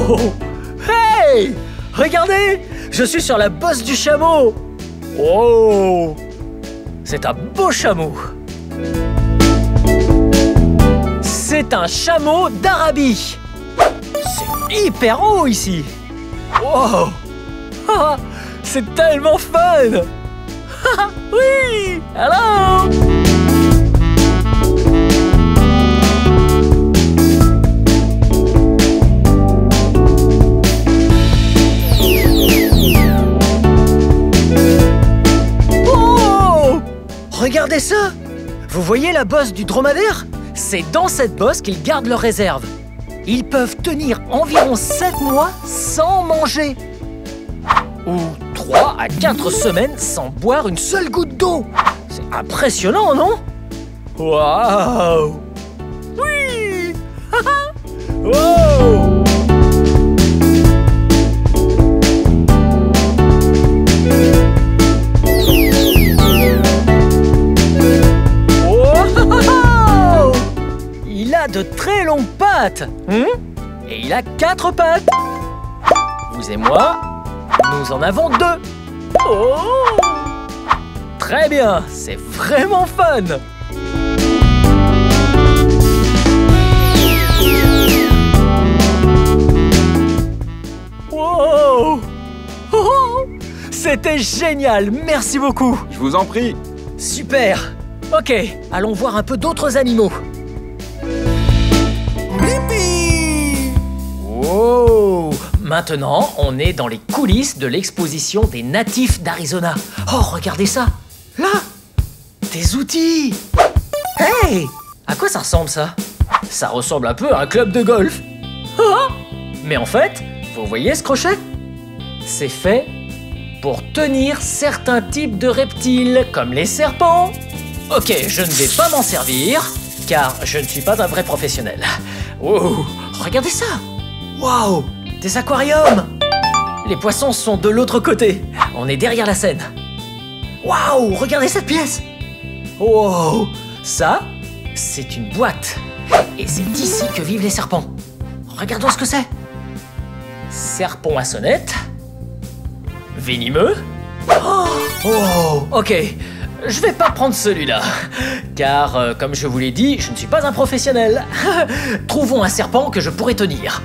Oh! Hey! Regardez! Je suis sur la bosse du chameau! Oh! C'est un beau chameau! C'est un chameau d'Arabie! C'est hyper haut ici! Wow! Ah, c'est tellement fun! Oui! Hello! Oh! Regardez ça! Vous voyez la bosse du dromadaire? C'est dans cette bosse qu'ils gardent leurs réserves. Ils peuvent tenir environ sept mois sans manger. Ou trois à quatre semaines sans boire une seule goutte d'eau. C'est impressionnant, non? Waouh! Oui! Wow! Wow! Il a de très longues pattes, hein? Et il a quatre pattes. Vous et moi, nous en avons deux. Oh! Très bien, c'est vraiment fun. Wow! Oh! C'était génial, merci beaucoup. Je vous en prie. Super. Ok, allons voir un peu d'autres animaux. Wow! Maintenant, on est dans les coulisses de l'exposition des natifs d'Arizona. Oh, regardez ça! Là! Des outils! Hey! À quoi ça ressemble, ça? Ça ressemble un peu à un club de golf. Ah! Mais en fait, vous voyez ce crochet? C'est fait pour tenir certains types de reptiles, comme les serpents. Ok, je ne vais pas m'en servir, car je ne suis pas un vrai professionnel. Wow! Regardez ça! Waouh! Des aquariums! Les poissons sont de l'autre côté. On est derrière la scène. Waouh! Regardez cette pièce! Wow! Ça, c'est une boîte. Et c'est ici que vivent les serpents. Regardons ce que c'est. Serpent à sonnette. Venimeux. Oh! Oh! Ok. Je vais pas prendre celui-là. Car, euh, comme je vous l'ai dit, je ne suis pas un professionnel. Trouvons un serpent que je pourrais tenir.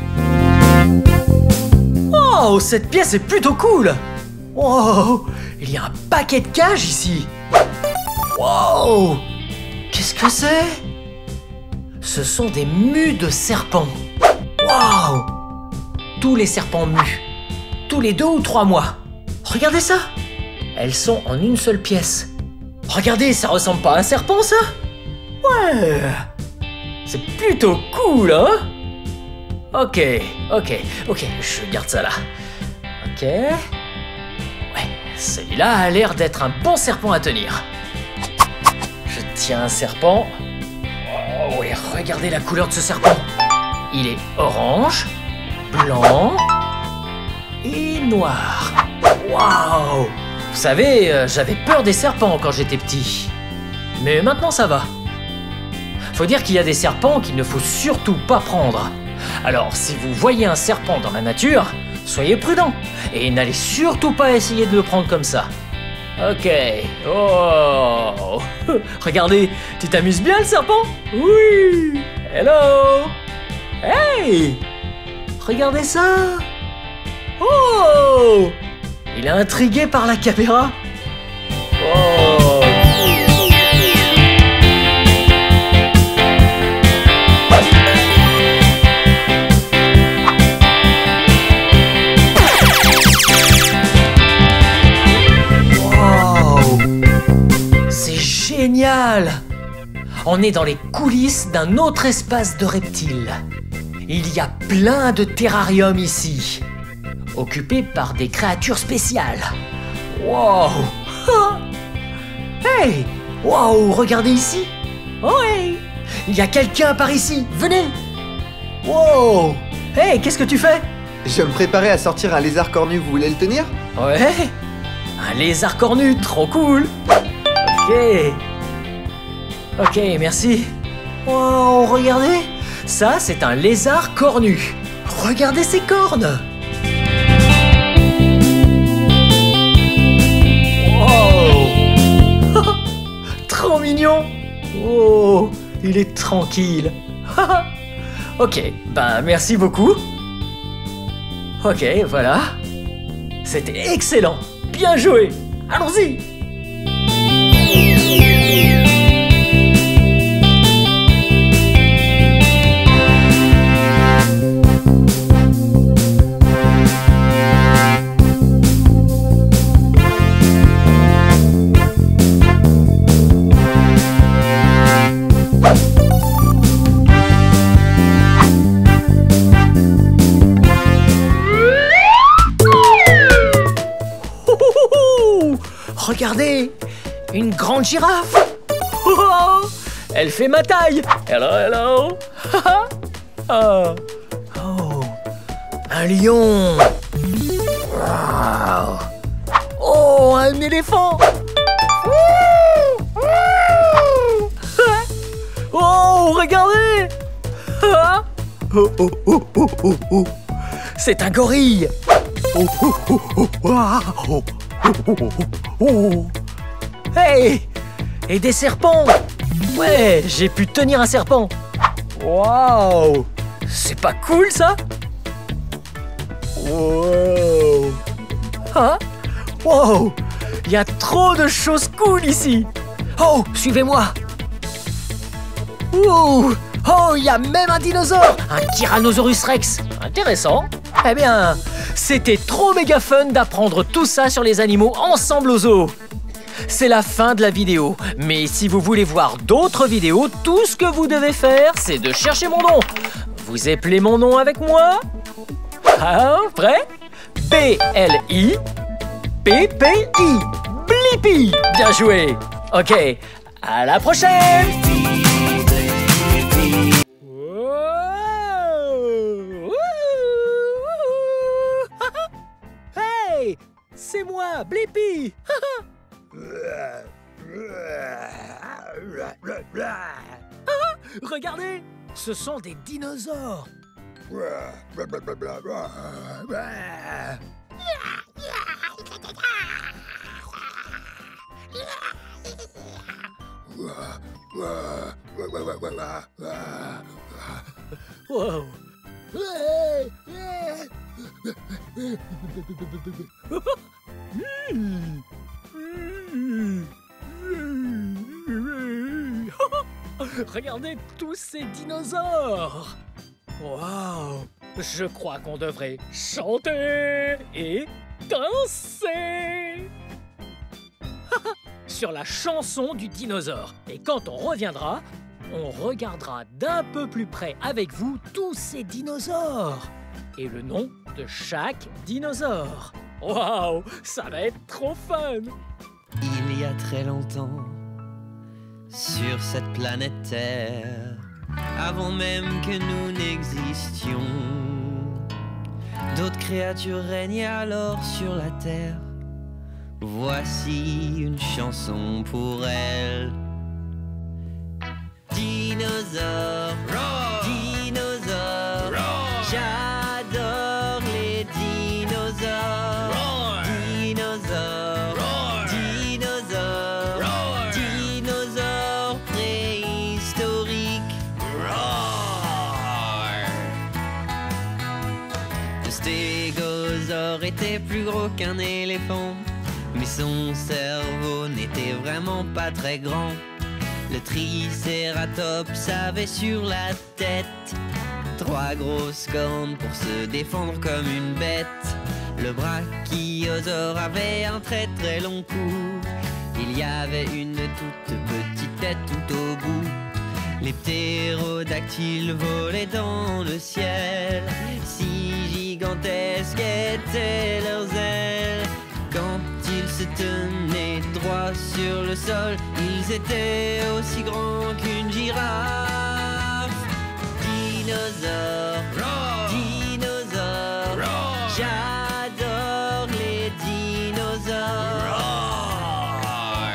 Oh, cette pièce est plutôt cool! Wow! Il y a un paquet de cages ici! Wow! Qu'est-ce que c'est? Ce sont des mues de serpents. Wow! Tous les serpents mus. Tous les deux ou trois mois. Regardez ça! Elles sont en une seule pièce. Regardez, ça ressemble pas à un serpent, ça? Ouais! C'est plutôt cool, hein? Ok, ok, ok, je garde ça là. Ok. Ouais, celui-là a l'air d'être un bon serpent à tenir. Je tiens un serpent. Oh, ouais, regardez la couleur de ce serpent. Il est orange, blanc et noir. Waouh! Vous savez, euh, j'avais peur des serpents quand j'étais petit. Mais maintenant ça va. Faut dire qu'il y a des serpents qu'il ne faut surtout pas prendre. Alors, si vous voyez un serpent dans la nature, soyez prudent et n'allez surtout pas essayer de le prendre comme ça. Ok. Oh! Regardez, tu t'amuses bien le serpent? Oui! Hello! Hey! Regardez ça! Oh! Il est intrigué par la caméra. Oh! Génial! On est dans les coulisses d'un autre espace de reptiles. Il y a plein de terrariums ici, occupés par des créatures spéciales. Wow! Hey! Wow! Regardez ici! Oh hey! Il y a quelqu'un par ici! Venez! Wow! Hey! Qu'est-ce que tu fais? Je me préparais à sortir un lézard cornu, vous voulez le tenir? Ouais! Un lézard cornu, trop cool! Ok! Ok, merci. Wow, regardez! Ça, c'est un lézard cornu. Regardez ces cornes! Wow! Trop mignon! Oh, il est tranquille. Ok, ben merci beaucoup. Ok, voilà. C'était excellent. Bien joué. Allons-y. Regardez, une grande girafe. Oh, elle fait ma taille. Hello, hello. Oh, oh, un lion. Wow. Oh, un éléphant. Oh, regardez. Oh, oh, oh, oh, oh, oh. C'est un gorille. Oh, oh, oh, oh, oh. Oh, oh, oh, oh. Hey! Et des serpents! Ouais, j'ai pu tenir un serpent! Waouh! C'est pas cool ça? Wow! Hein? Wow! Il y a trop de choses cool ici! Oh, suivez-moi! Ouh! Oh, il y a même un dinosaure! Un Tyrannosaurus Rex! Intéressant! Eh bien, c'était trop méga fun d'apprendre tout ça sur les animaux ensemble au zoo. C'est la fin de la vidéo, mais si vous voulez voir d'autres vidéos, tout ce que vous devez faire, c'est de chercher mon nom. Vous appelez mon nom avec moi? Ah, prêt? B L I P P I. Blippi. Bien joué. Ok, à la prochaine. Hey, c'est moi, Blippi. Regardez, ce sont des dinosaures. Wow. Mmh. Mmh. Regardez tous ces dinosaures. Waouh. Je crois qu'on devrait chanter et danser sur la chanson du dinosaure. Et quand on reviendra, on regardera d'un peu plus près avec vous tous ces dinosaures et le nom de chaque dinosaure. Waouh, ça va être trop fun! Il y a très longtemps, sur cette planète Terre, avant même que nous n'existions, d'autres créatures régnaient alors sur la Terre. Voici une chanson pour elles. Dinosaures, roar, dinosaures, roar. J'adore les dinosaures, roar. Dinosaures, roar. Dinosaures, roar. Dinosaures préhistoriques, roar. Le stégosaure était plus gros qu'un éléphant, mais son cerveau n'était vraiment pas très grand. Le tricératops avait sur la tête trois grosses cornes pour se défendre comme une bête. Le brachiosaure avait un très très long cou. Il y avait une toute petite tête tout au bout. Les ptérodactyles volaient dans le ciel. Si gigantesques étaient leurs ailes. Quand ils se tenaient droit sur le sol, ils étaient aussi grands qu'une girafe. Dinosaures, roar. Dinosaures, roar. J'adore les dinosaures, roar.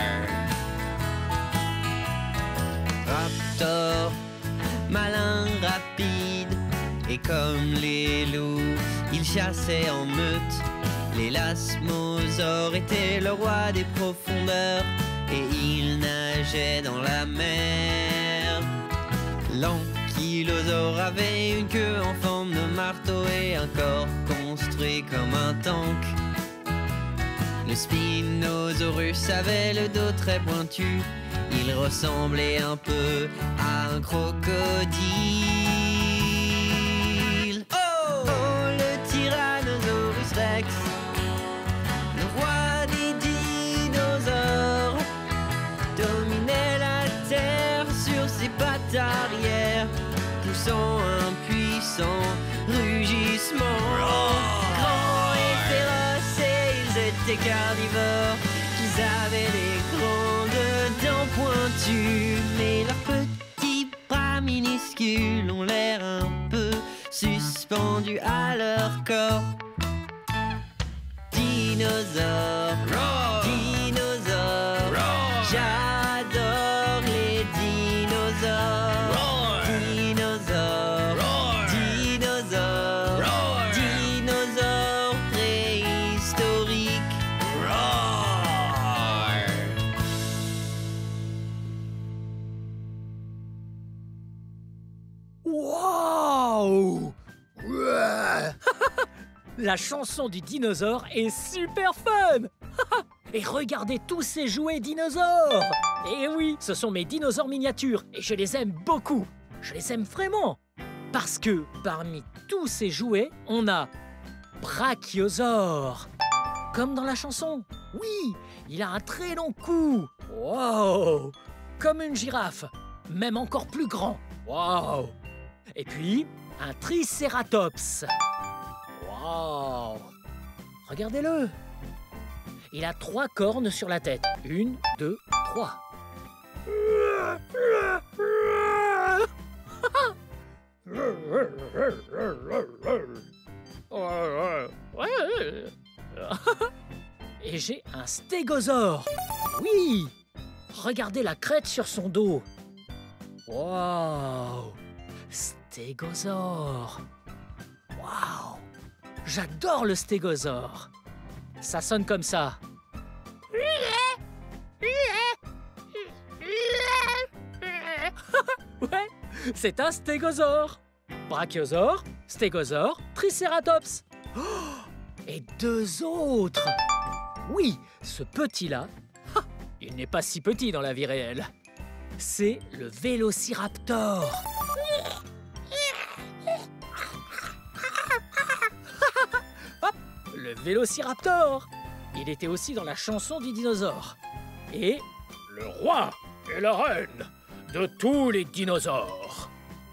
Raptor, malin, rapide, et comme les loups, ils chassaient en meute. L'élasmosaure était le roi des profondeurs et il nageait dans la mer. L'ankylosaure avait une queue en forme de marteau et un corps construit comme un tank. Le Spinosaurus avait le dos très pointu, il ressemblait un peu à un crocodile. Oh, oh le Tyrannosaurus Rex, le roi des dinosaures, dominait la terre sur ses pattes arrière, poussant un puissant rugissement. Grand et féroce, et ils étaient carnivores, ils avaient les grandes dents pointues, mais leurs petits bras minuscules ont l'air un peu suspendus à leur corps. Dinosaures, dinosaures, j'adore les dinosaures. Dinosaures, dinosaures, dinosaures préhistoriques. Wow! La chanson du dinosaure est super fun! Et regardez tous ces jouets dinosaures! Et oui, ce sont mes dinosaures miniatures et je les aime beaucoup. Je les aime vraiment. Parce que parmi tous ces jouets, on a Brachiosaure. Comme dans la chanson. Oui, il a un très long cou. Wow! Comme une girafe, même encore plus grand. Wow! Et puis, un Triceratops. Wow! Regardez-le! Il a trois cornes sur la tête. Une, deux, trois. Et j'ai un stégosaure. Oui! Regardez la crête sur son dos. Wow! Stégosaure. Wow! J'adore le stégosaure. Ça sonne comme ça. Ouais, c'est un stégosaure. Brachiosaure, stégosaure, tricératops. Oh, et deux autres. Oui, ce petit-là, il n'est pas si petit dans la vie réelle. C'est le vélociraptor. Le vélociraptor. Il était aussi dans la chanson du dinosaure. Et le roi et la reine de tous les dinosaures.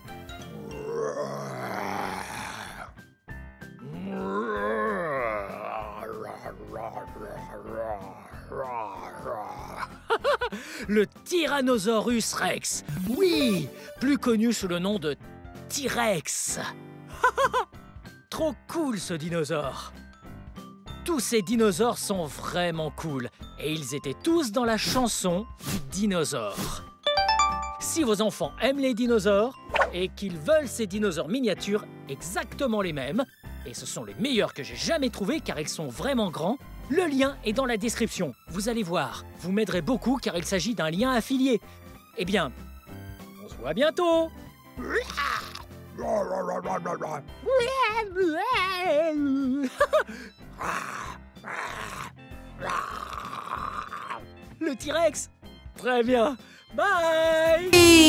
Le Tyrannosaurus Rex. Oui, plus connu sous le nom de T-Rex. Trop cool ce dinosaure. Tous ces dinosaures sont vraiment cool et ils étaient tous dans la chanson du dinosaure. Si vos enfants aiment les dinosaures et qu'ils veulent ces dinosaures miniatures exactement les mêmes, et ce sont les meilleurs que j'ai jamais trouvés car ils sont vraiment grands, le lien est dans la description. Vous allez voir, vous m'aiderez beaucoup car il s'agit d'un lien affilié. Eh bien, on se voit bientôt. Le T-Rex. Très bien. Bye.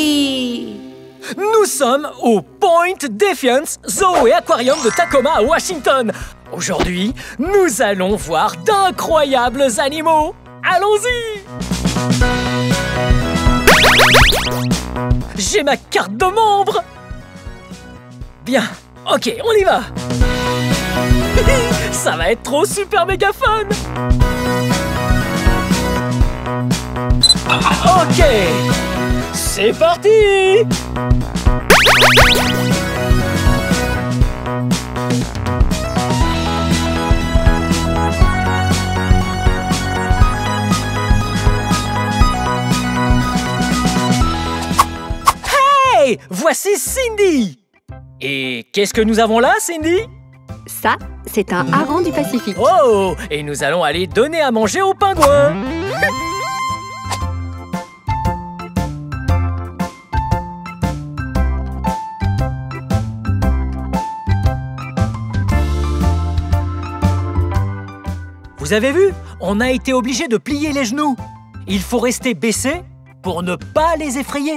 Nous sommes au Point Defiance Zoo et Aquarium de Tacoma à Washington. Aujourd'hui, nous allons voir d'incroyables animaux. Allons-y. J'ai ma carte de membre. Bien, ok, on y va. Ça va être trop super méga fun. Ok, c'est parti. Hey, voici Cindy. Et qu'est-ce que nous avons là, Cindy? Ça, c'est un hareng du Pacifique. Oh! Et nous allons aller donner à manger aux pingouins. Vous avez vu? On a été obligé de plier les genoux. Il faut rester baissé pour ne pas les effrayer.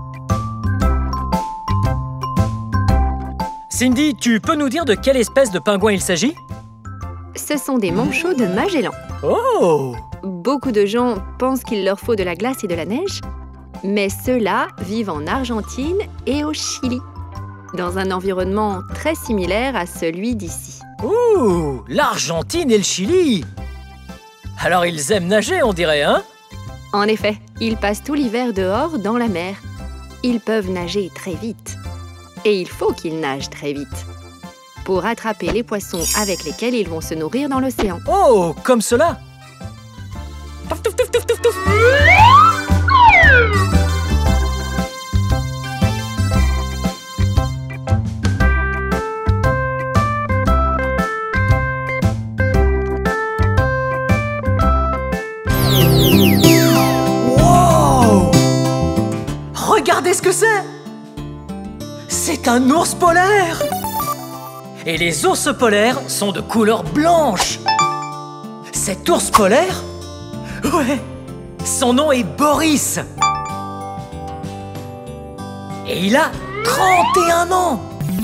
Cindy, tu peux nous dire de quelle espèce de pingouin il s'agit? Ce sont des manchots de Magellan. Oh! Beaucoup de gens pensent qu'il leur faut de la glace et de la neige, mais ceux-là vivent en Argentine et au Chili, dans un environnement très similaire à celui d'ici. Ouh! L'Argentine et le Chili! Alors ils aiment nager, on dirait, hein? En effet, ils passent tout l'hiver dehors dans la mer. Ils peuvent nager très vite. Et il faut qu'ils nagent très vite pour attraper les poissons avec lesquels ils vont se nourrir dans l'océan. Oh, comme cela! Touf, touf, touf, touf, touf, touf. Wow! Regardez ce que c'est! C'est un ours polaire! Et les ours polaires sont de couleur blanche. Cet ours polaire? Ouais! Son nom est Boris. Et il a trente et un ans.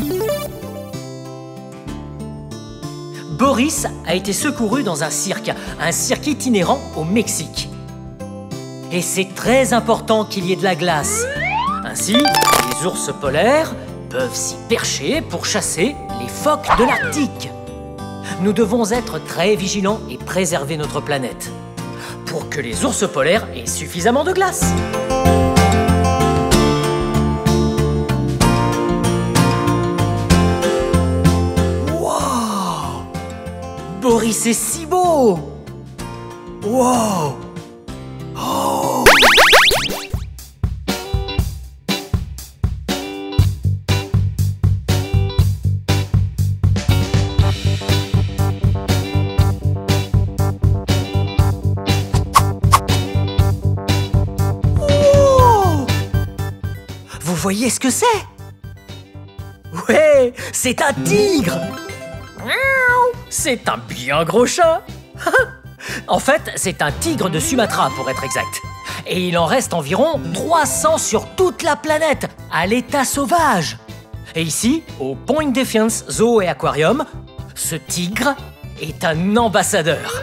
Boris a été secouru dans un cirque, un cirque itinérant au Mexique. Et c'est très important qu'il y ait de la glace. Ainsi, les ours polaires peuvent s'y percher pour chasser les phoques de l'Arctique. Nous devons être très vigilants et préserver notre planète pour que les ours polaires aient suffisamment de glace. Wow! Boris est si beau! Wow! Oh! Vous voyez ce que c'est? Ouais, c'est un tigre! C'est un bien gros chat! En fait, c'est un tigre de Sumatra, pour être exact. Et il en reste environ trois cents sur toute la planète, à l'état sauvage. Et ici, au Point Defiance Zoo et Aquarium, ce tigre est un ambassadeur.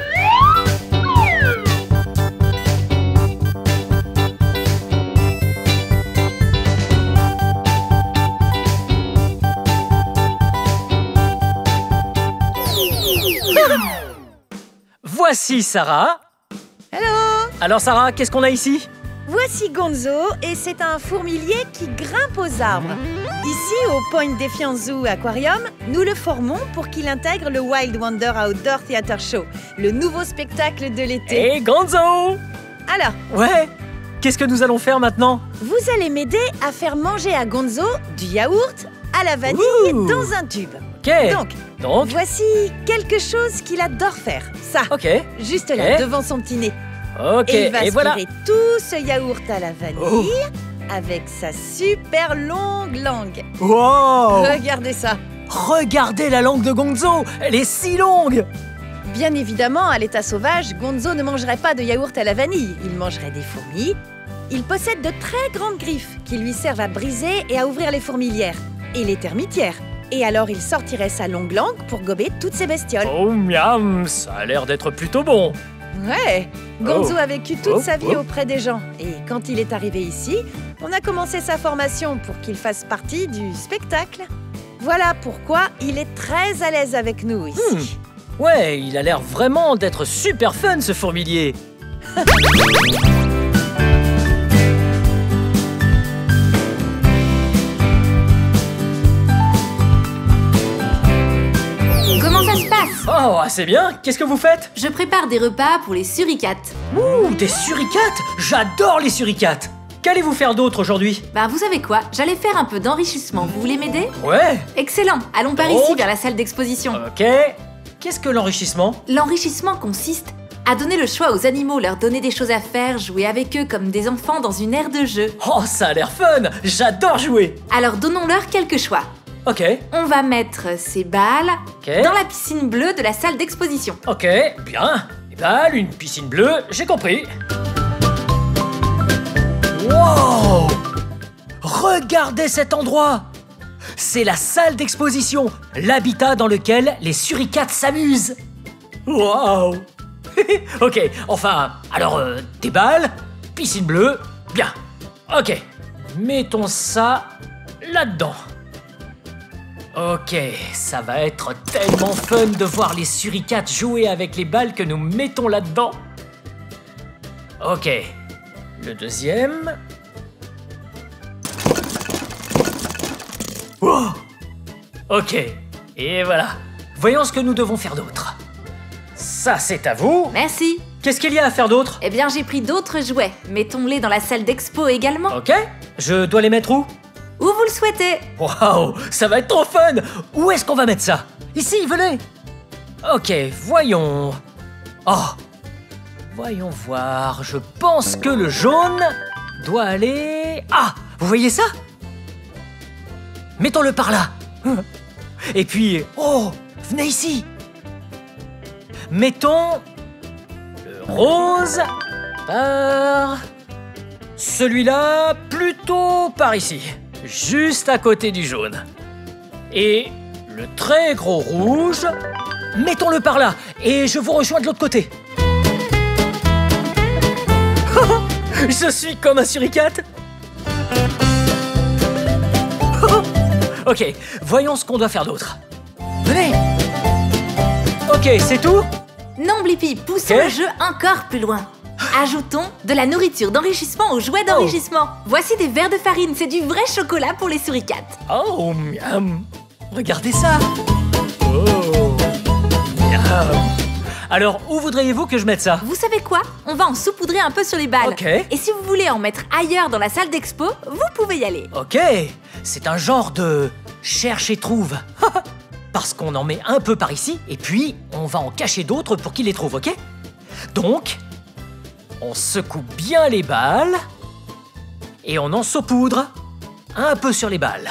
Voici Sarah. Hello! Alors Sarah, qu'est-ce qu'on a ici? Voici Gonzo et c'est un fourmilier qui grimpe aux arbres. Ici, au Point Defiance Zoo Aquarium, nous le formons pour qu'il intègre le Wild Wonder Outdoor Theater Show, le nouveau spectacle de l'été. Hey Gonzo! Alors, Ouais, qu'est-ce que nous allons faire maintenant? vous allez m'aider à faire manger à Gonzo du yaourt à la vanille Ouh. dans un tube. Ok, Donc, donc, voici quelque chose qu'il adore faire. Ça, ok, juste là, Ok. devant son petit nez. ok, Et il va et voilà. aspirer tout ce yaourt à la vanille Oh. avec sa super longue langue. Wow! Regardez ça. Regardez la langue de Gonzo, elle est si longue! Bien évidemment, à l'état sauvage, Gonzo ne mangerait pas de yaourt à la vanille. Il mangerait des fourmis. Il possède de très grandes griffes qui lui servent à briser et à ouvrir les fourmilières et les termitières. Et alors, il sortirait sa longue langue pour gober toutes ces bestioles. Oh miam, ça a l'air d'être plutôt bon. Ouais, Gonzo Oh. a vécu toute Oh, sa vie oh. auprès des gens. Et quand il est arrivé ici, on a commencé sa formation pour qu'il fasse partie du spectacle. Voilà pourquoi il est très à l'aise avec nous ici. Ouais, il a l'air vraiment d'être super fun ce fourmilier. Comment ça se passe? Oh, c'est bien, qu'est-ce que vous faites? Je prépare des repas pour les suricates. Ouh, des suricates! J'adore les suricates! qu'allez-vous faire d'autre aujourd'hui? Bah vous savez quoi, j'allais faire un peu d'enrichissement, vous voulez m'aider? Ouais. Excellent, allons par Donc ici vers la salle d'exposition. Ok. Qu'est-ce que l'enrichissement? L'enrichissement consiste à donner le choix aux animaux, leur donner des choses à faire, jouer avec eux comme des enfants dans une aire de jeu. Oh, ça a l'air fun! J'adore jouer! Alors donnons-leur quelques choix. Ok. On va mettre ces balles Ok. dans la piscine bleue de la salle d'exposition. Ok, bien. Les balles, une piscine bleue, j'ai compris. Wow! Regardez cet endroit! C'est la salle d'exposition, l'habitat dans lequel les suricates s'amusent. Wow! Ok, enfin, alors, euh, des balles, piscine bleue, bien. Ok, mettons ça là-dedans. Ok, ça va être tellement fun de voir les suricates jouer avec les balles que nous mettons là-dedans. Ok, le deuxième. Wow. Ok, et voilà. Voyons ce que nous devons faire d'autre. Ça, c'est à vous. Merci. Qu'est-ce qu'il y a à faire d'autre? Eh bien, j'ai pris d'autres jouets. Mettons-les dans la salle d'expo également. Ok, je dois les mettre où? Où vous le souhaitez. Waouh, ça va être trop fun! Où est-ce qu'on va mettre ça? Ici, venez! Ok, voyons... Oh! Voyons voir, je pense que le jaune doit aller... Ah! Vous voyez ça? Mettons-le par là! Et puis... Oh! Venez ici! Mettons... le rose par... celui-là plutôt par ici. Juste à côté du jaune. Et le très gros rouge, mettons-le par là, et je vous rejoins de l'autre côté. Je suis comme un suricate. Ok, voyons ce qu'on doit faire d'autre. Venez. Ok, c'est tout? Non, Blippi, poussons Ok. le jeu encore plus loin. Ajoutons de la nourriture d'enrichissement aux jouets d'enrichissement. Voici des verres de farine, c'est du vrai chocolat pour les suricates. Oh, miam. Regardez ça. Oh, miam. Alors, où voudriez-vous que je mette ça? Vous savez quoi? On va en saupoudrer un peu sur les balles. Ok. Et si vous voulez en mettre ailleurs dans la salle d'expo, vous pouvez y aller. Ok, c'est un genre de cherche et trouve. Parce qu'on en met un peu par ici, et puis on va en cacher d'autres pour qu'ils les trouvent, ok? Donc, on secoue bien les balles, et on en saupoudre un peu sur les balles.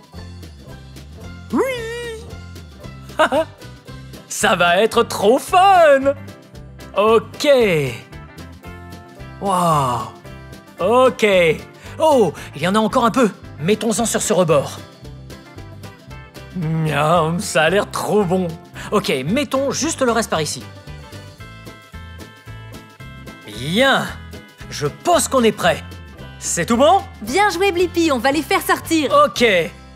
Oui! Ça va être trop fun! Ok. Wow. Ok. Oh, il y en a encore un peu. Mettons-en sur ce rebord. Miam, ça a l'air trop bon. Ok, mettons juste le reste par ici. Bien. Je pense qu'on est prêt. C'est tout bon? Bien joué, Blippi, on va les faire sortir. Ok.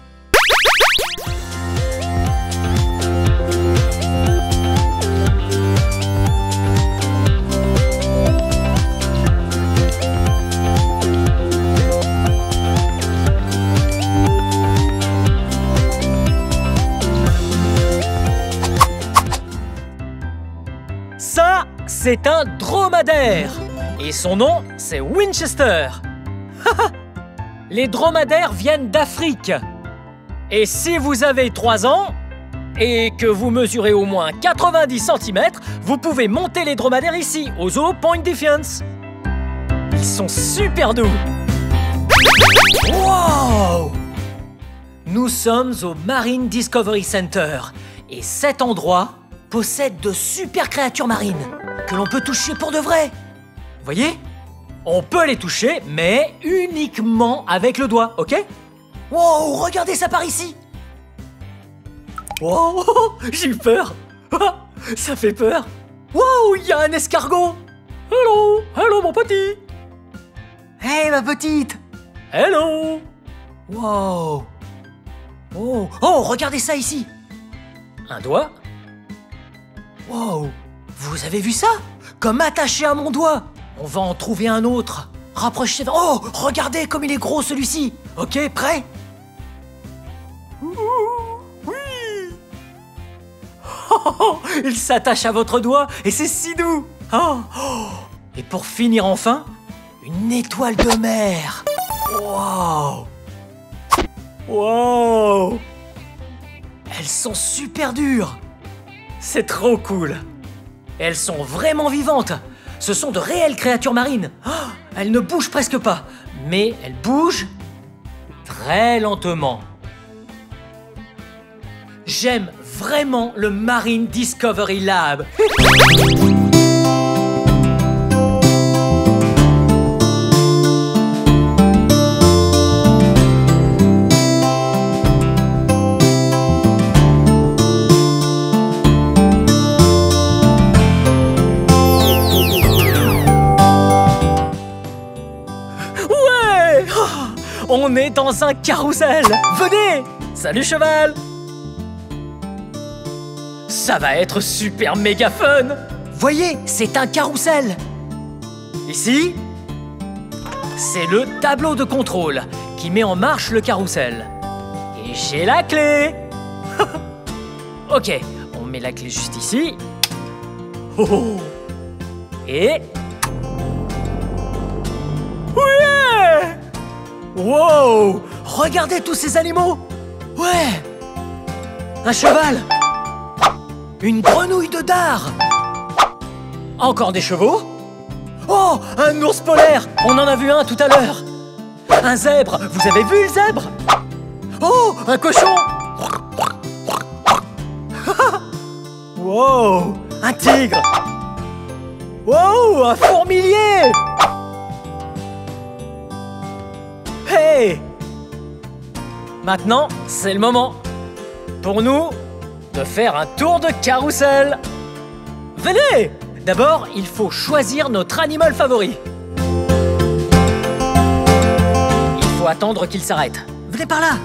Ça, c'est un dromadaire. Et son nom, c'est Winchester. Les dromadaires viennent d'Afrique. Et si vous avez trois ans et que vous mesurez au moins quatre-vingt-dix centimètres, vous pouvez monter les dromadaires ici, au zoo Point Defiance. Ils sont super doux. Wow! Nous sommes au Marine Discovery Center. Et cet endroit possède de super créatures marines que l'on peut toucher pour de vrai. Voyez? On peut les toucher, mais uniquement avec le doigt, ok? Wow, regardez ça par ici! Wow, j'ai eu peur! Ça fait peur! Wow, il y a un escargot! Hello, hello mon petit! Hey ma petite! Hello! Wow! Oh, oh, regardez ça ici! Un doigt? Wow! Vous avez vu ça? Comme attaché à mon doigt! On va en trouver un autre. Rapprochez... Oh, regardez comme il est gros celui-ci. Ok, prêt? Ouh, oui. Oh, il s'attache à votre doigt et c'est si doux. Oh, oh. Et pour finir enfin, une étoile de mer. Wow! Wow! Elles sont super dures! C'est trop cool! Elles sont vraiment vivantes! Ce sont de réelles créatures marines! Oh, elles ne bougent presque pas, mais elles bougent très lentement. J'aime vraiment le Marine Discovery Lab! On est dans un carrousel! Venez! Salut cheval! Ça va être super méga fun! Voyez, c'est un carrousel! Ici, c'est le tableau de contrôle qui met en marche le carrousel. Et j'ai la clé! Ok, on met la clé juste ici. Oh, oh. Et... Ouais! Wow! Regardez tous ces animaux! Ouais! Un cheval! Une grenouille de dard! Encore des chevaux? Oh! Un ours polaire! On en a vu un tout à l'heure! Un zèbre! Vous avez vu le zèbre? Oh! Un cochon! Wow! Un tigre! Wow! Un fourmilier! Hey! Maintenant, c'est le moment pour nous de faire un tour de carrousel. Venez! D'abord, il faut choisir notre animal favori. Il faut attendre qu'il s'arrête. Venez par là!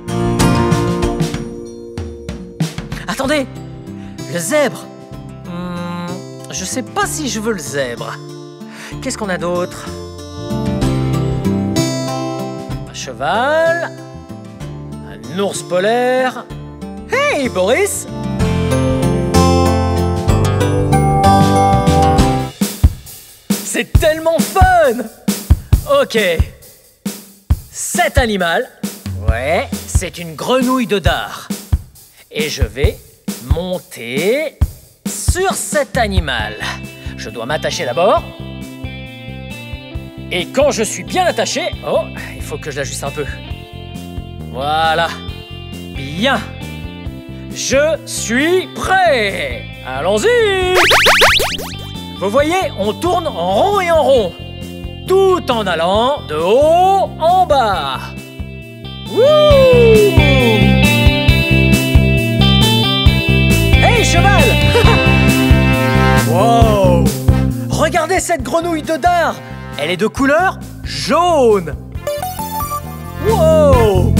Attendez! Le zèbre! Hmm, je sais pas si je veux le zèbre. Qu'est-ce qu'on a d'autre? Un cheval... Un ours polaire... Hey, Boris! C'est tellement fun! Ok. Cet animal, ouais, c'est une grenouille de dard. Et je vais monter sur cet animal. Je dois m'attacher d'abord. Et quand je suis bien attaché... Oh, il faut que je l'ajuste un peu. Voilà. Bien. Je suis prêt. Allons-y. Vous voyez, on tourne en rond et en rond. Tout en allant de haut en bas. Wouh! Hey, cheval! Wow! Regardez cette grenouille de dard. Elle est de couleur jaune. Wow!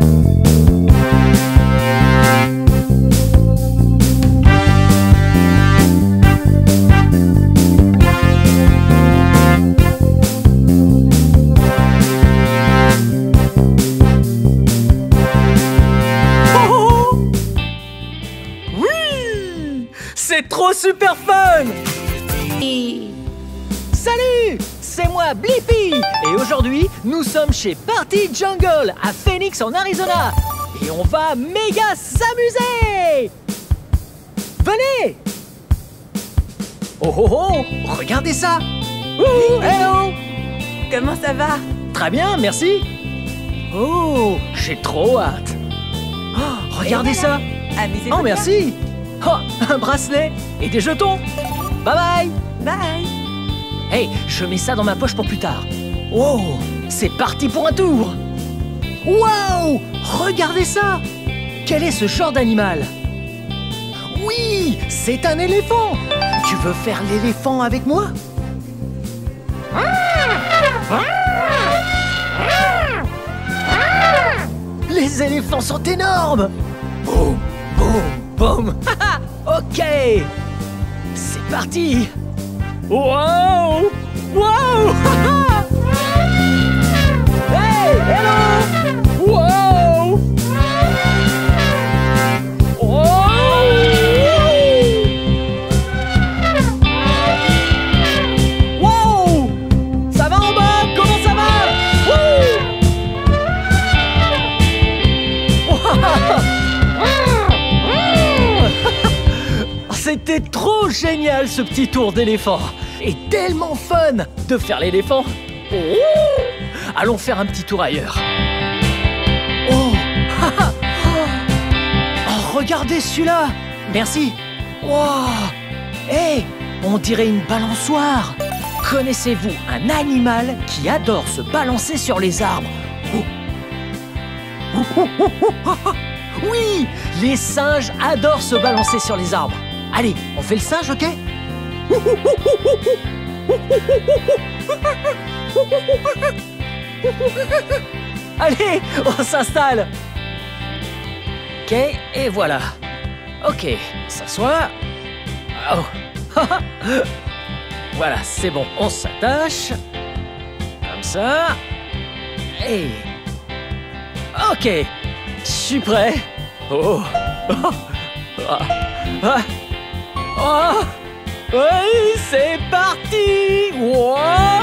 C'est trop super fun! Salut! C'est moi, Blippi! Et aujourd'hui, nous sommes chez Party Jungle à Phoenix en Arizona. Et on va méga s'amuser! Venez! Oh oh oh! Regardez ça! Ouh, hello! Comment ça va? Très bien, merci! Oh, j'ai trop hâte! Oh, regardez ça! Amusez-vous. Oh, merci! Oh, un bracelet et des jetons. Bye bye. Bye. Hey, je mets ça dans ma poche pour plus tard. Oh, c'est parti pour un tour. Wow, regardez ça. Quel est ce genre d'animal? Oui, c'est un éléphant. Tu veux faire l'éléphant avec moi? Les éléphants sont énormes. Boum, boum. Boum. Ok. C'est parti. Wow. Wow. Hey, hello. Wow. Wow. Wow. Ça va en bas? Comment ça va? Wouh. génial ce petit tour d'éléphant. Et tellement fun de faire l'éléphant. Oh, allons faire un petit tour ailleurs. Oh, oh regardez celui-là. Merci. Wow. Hey, on dirait une balançoire. Connaissez-vous un animal qui adore se balancer sur les arbres? Oh. Oh, oh, oh, oh, oh. Oui, les singes adorent se balancer sur les arbres. Allez, on fait le singe, ok? Allez, on s'installe. Ok, et voilà. Ok, s'assoit. Oh. Voilà, c'est bon, on s'attache. Comme ça. Et... ok, je suis prêt. Oh. Oh. Ah. Ah. Oh. Oui, c'est parti. Wow.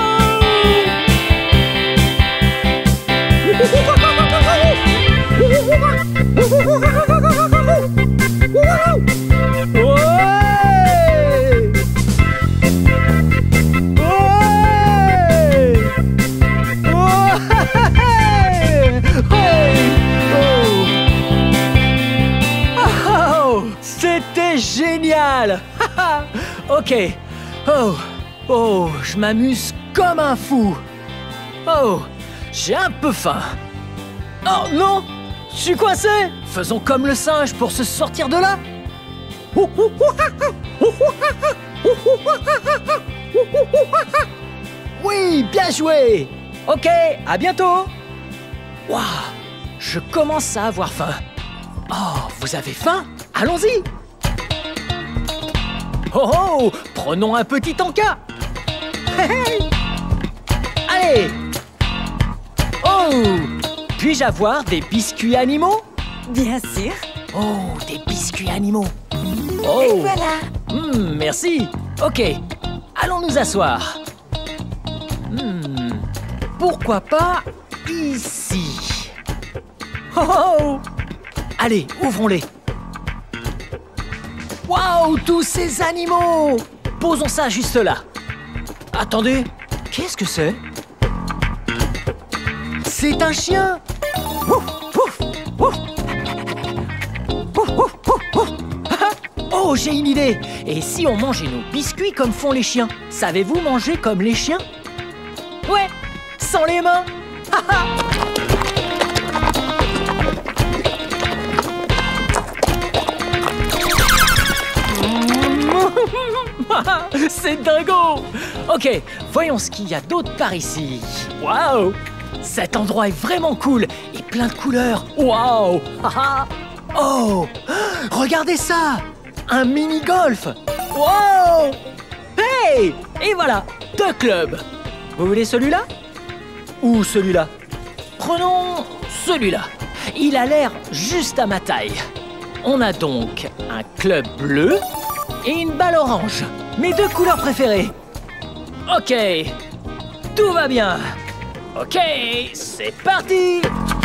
C'était génial. Ok. Oh, oh, je m'amuse comme un fou. Oh, j'ai un peu faim. Oh non, je suis coincé. Faisons comme le singe pour se sortir de là. Oui, bien joué. Ok, à bientôt. Waouh, je commence à avoir faim. Oh, vous avez faim? Allons-y. Oh oh, prenons un petit encas. Hey. Allez. Oh, puis-je avoir des biscuits animaux? Bien sûr. Oh, des biscuits animaux. Oh. Et voilà. Mmh, merci. Ok, allons nous asseoir. Mmh, pourquoi pas ici? Oh, oh. Allez, ouvrons-les. Waouh, tous ces animaux! Posons ça juste là. Attendez, qu'est-ce que c'est? C'est un chien! Ouf, ouf, ouf. Ouf, ouf, ouf, ouf. Oh, j'ai une idée! Et si on mangeait nos biscuits comme font les chiens? Savez-vous manger comme les chiens? Ouais, sans les mains! C'est dingo! Ok, voyons ce qu'il y a d'autre par ici. Waouh! Cet endroit est vraiment cool et plein de couleurs. Waouh! Oh! Regardez ça! Un mini-golf! Wow! Hey! Et voilà, deux clubs. Vous voulez celui-là? Ou celui-là? Prenons celui-là. Il a l'air juste à ma taille. On a donc un club bleu et une balle orange. Mes deux couleurs préférées. Ok, tout va bien. Ok, c'est parti.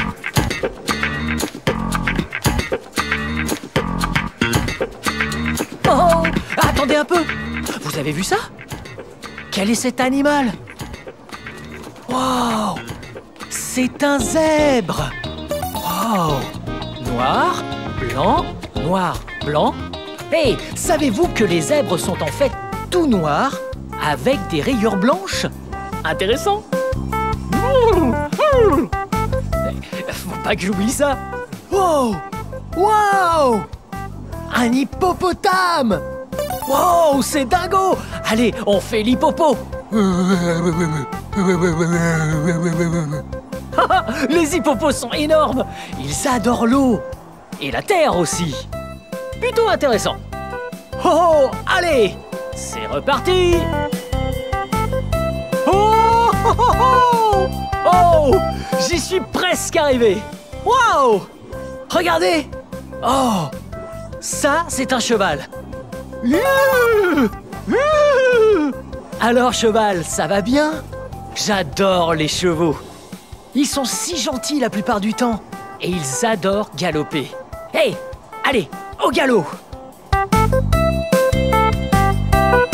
Oh, attendez un peu. Vous avez vu ça? Quel est cet animal? Wow, c'est un zèbre. Wow, noir, blanc, noir, blanc. Hey, savez-vous que les zèbres sont en fait tout noirs avec des rayures blanches? Intéressant. Faut pas que j'oublie ça. Wow, wow, un hippopotame. Wow, c'est dingo. Allez, on fait l'hippopo. Les hippopos sont énormes. Ils adorent l'eau et la terre aussi. Plutôt intéressant. Oh, allez, c'est reparti. Oh, oh, oh, oh, oh, j'y suis presque arrivé. Wow, regardez. Oh, ça, c'est un cheval. Alors, cheval, ça va bien? J'adore les chevaux. Ils sont si gentils la plupart du temps et ils adorent galoper. Hey, allez, au galop!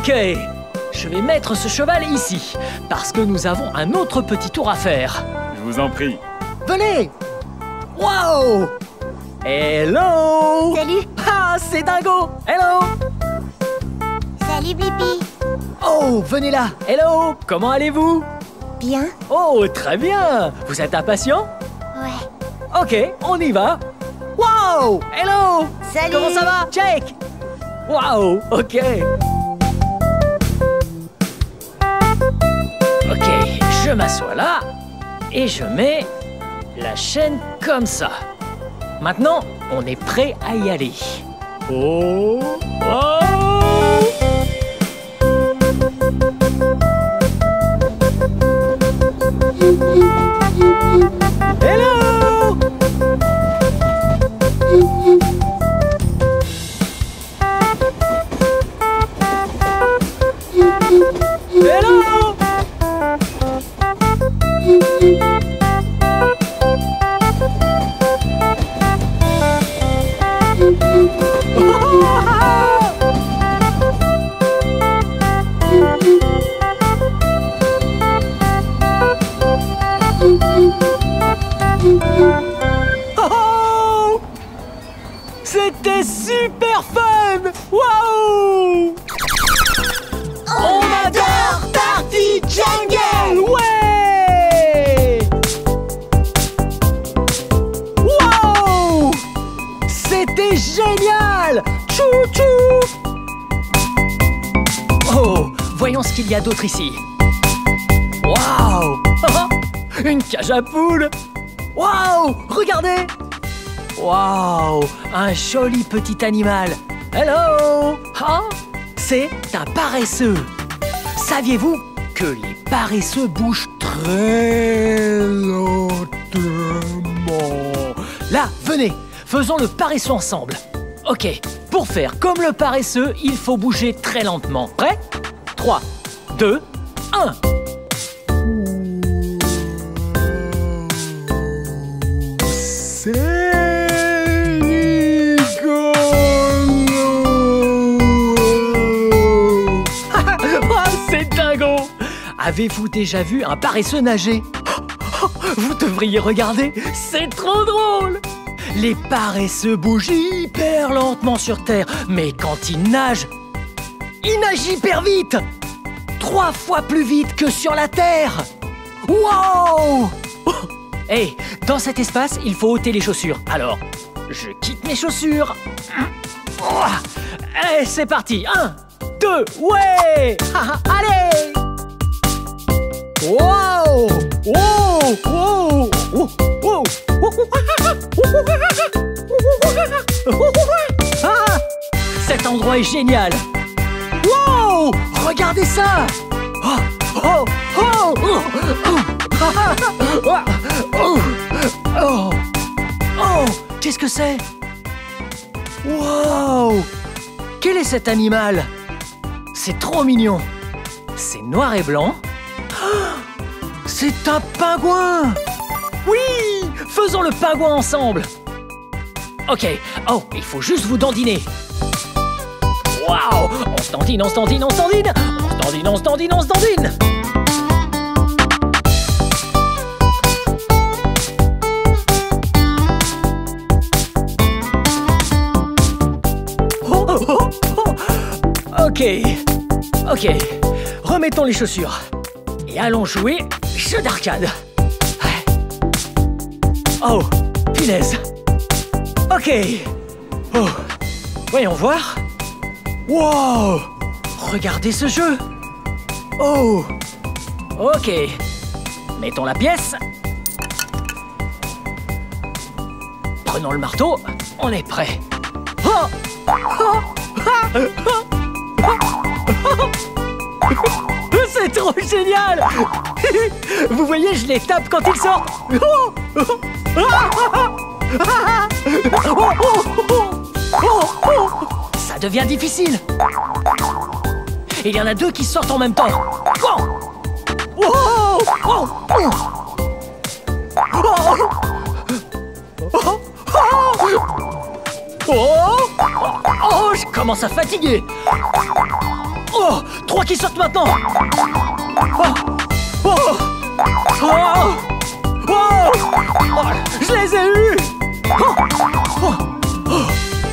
Ok, je vais mettre ce cheval ici, parce que nous avons un autre petit tour à faire. Je vous en prie. Venez! Wow! Hello! Salut! Ah, c'est Dingo! Hello! Salut Blippi! Oh, venez là! Hello! Comment allez-vous? Bien? Oh, très bien! Vous êtes impatient? Ouais. Ok, on y va! Wow! Hello! Salut! Comment ça va? Check! Wow! Ok! Ok, je m'assois là et je mets la chaîne comme ça. Maintenant, on est prêt à y aller. Oh! Oh! Hello! Hello! Oh! C'était super fun! Waouh! On adore Party Jungle! Ouais! Wow! C'était génial! Tchou tchou! Oh, voyons ce qu'il y a d'autre ici. Waouh! Une cage à poules! Waouh! Regardez! Waouh! Un joli petit animal! Hello! Ah! C'est un paresseux! Saviez-vous que les paresseux bougent très lentement? Là, venez! Faisons le paresseux ensemble! Ok, pour faire comme le paresseux, il faut bouger très lentement. Prêt? trois, deux, un! C'est dingo! Avez-vous déjà vu un paresseux nager? Vous devriez regarder, c'est trop drôle! Les paresseux bougent hyper lentement sur Terre, mais quand ils nagent, ils nagent hyper vite! Trois fois plus vite que sur la Terre! Wow! Hey, dans cet espace, il faut ôter les chaussures. Alors, je quitte mes chaussures. Allez, c'est parti. Un, deux, ouais! Allez! Wow! Wow! Wow! Wow! Ah! Cet endroit est génial! Wow! Regardez ça! Oh! Oh! Oh! Oh! Oh! Oh! Oh! Oh! Qu'est-ce que c'est? Wow! Quel est cet animal? C'est trop mignon! C'est noir et blanc. Oh! C'est un pingouin! Oui! Faisons le pingouin ensemble! Ok, oh, il faut juste vous dandiner. Waouh! On se dandine, on se dandine, on se dandine! On se dandine, on se dandine, on se dandine! Oh, oh, oh, oh. Ok, ok, remettons les chaussures et allons jouer jeu d'arcade. Oh, punaise. Ok. Oh, voyons voir. Wow, regardez ce jeu. Oh, ok. Mettons la pièce. Prenons le marteau. On est prêt. Oh, oh, ah, oh. C'est trop génial. Vous voyez, je les tape quand ils sortent. Oh, oh. Ça devient difficile. Il y en a deux qui sortent en même temps. Oh, oh, oh, oh, je commence à fatiguer. Oh, trois qui sortent maintenant. Oh, oh, oh, oh, oh, je les ai eus. Oh, oh, oh,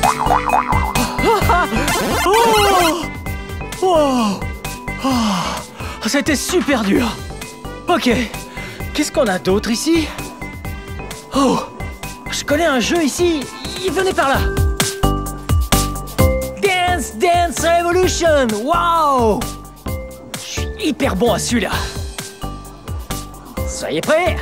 oh, oh, oh, c'était super dur. Ok, qu'est-ce qu'on a d'autre ici? Oh, je connais un jeu ici. Venez par là. Dance Dance Revolution. Wow, je suis hyper bon à celui-là. Soyez prêts.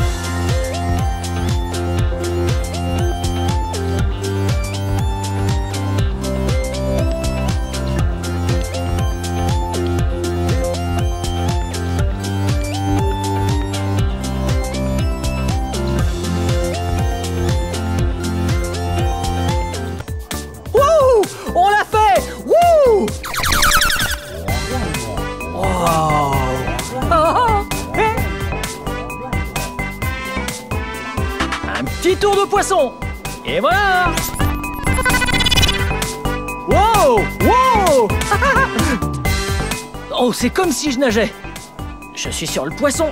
Petit tour de poisson. Et voilà. Wow, wow. Oh, c'est comme si je nageais. Je suis sur le poisson.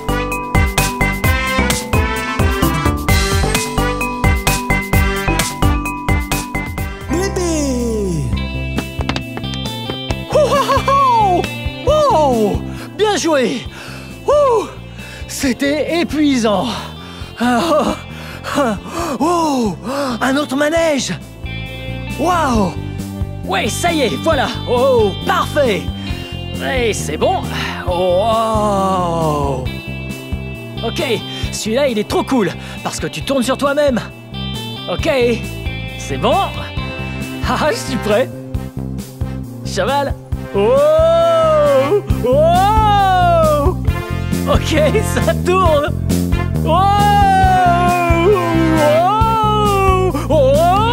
Oh, oh, bien joué. Oh, c'était épuisant. Oh. Oh, un autre manège. Waouh. Ouais, ça y est, voilà. Oh, parfait. Et c'est bon. Oh. Ok, celui-là, il est trop cool parce que tu tournes sur toi-même. Ok, c'est bon. Ah, je suis prêt. Cheval. Oh. Oh. Ok, ça tourne. Oh. Oh, oh,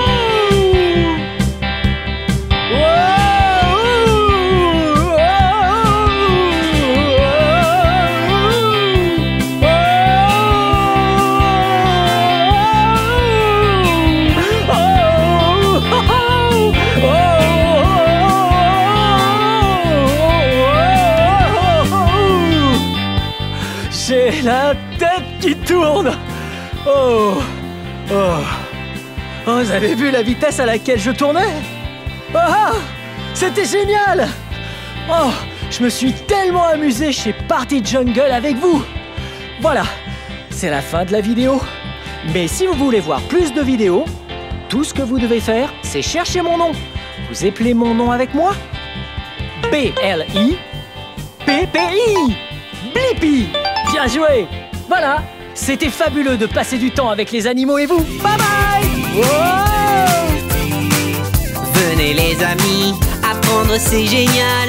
j'ai la tête qui tourne. Oh. Oh. Oh, vous avez vu la vitesse à laquelle je tournais? Ah, c'était génial. Oh, je me suis tellement amusé chez Party Jungle avec vous. Voilà, c'est la fin de la vidéo. Mais si vous voulez voir plus de vidéos, tout ce que vous devez faire, c'est chercher mon nom. Vous appelez mon nom avec moi? B L I P P I. Blippi. Bien joué. Voilà. C'était fabuleux de passer du temps avec les animaux et vous. Bye bye. Oh. Venez les amis, apprendre c'est génial.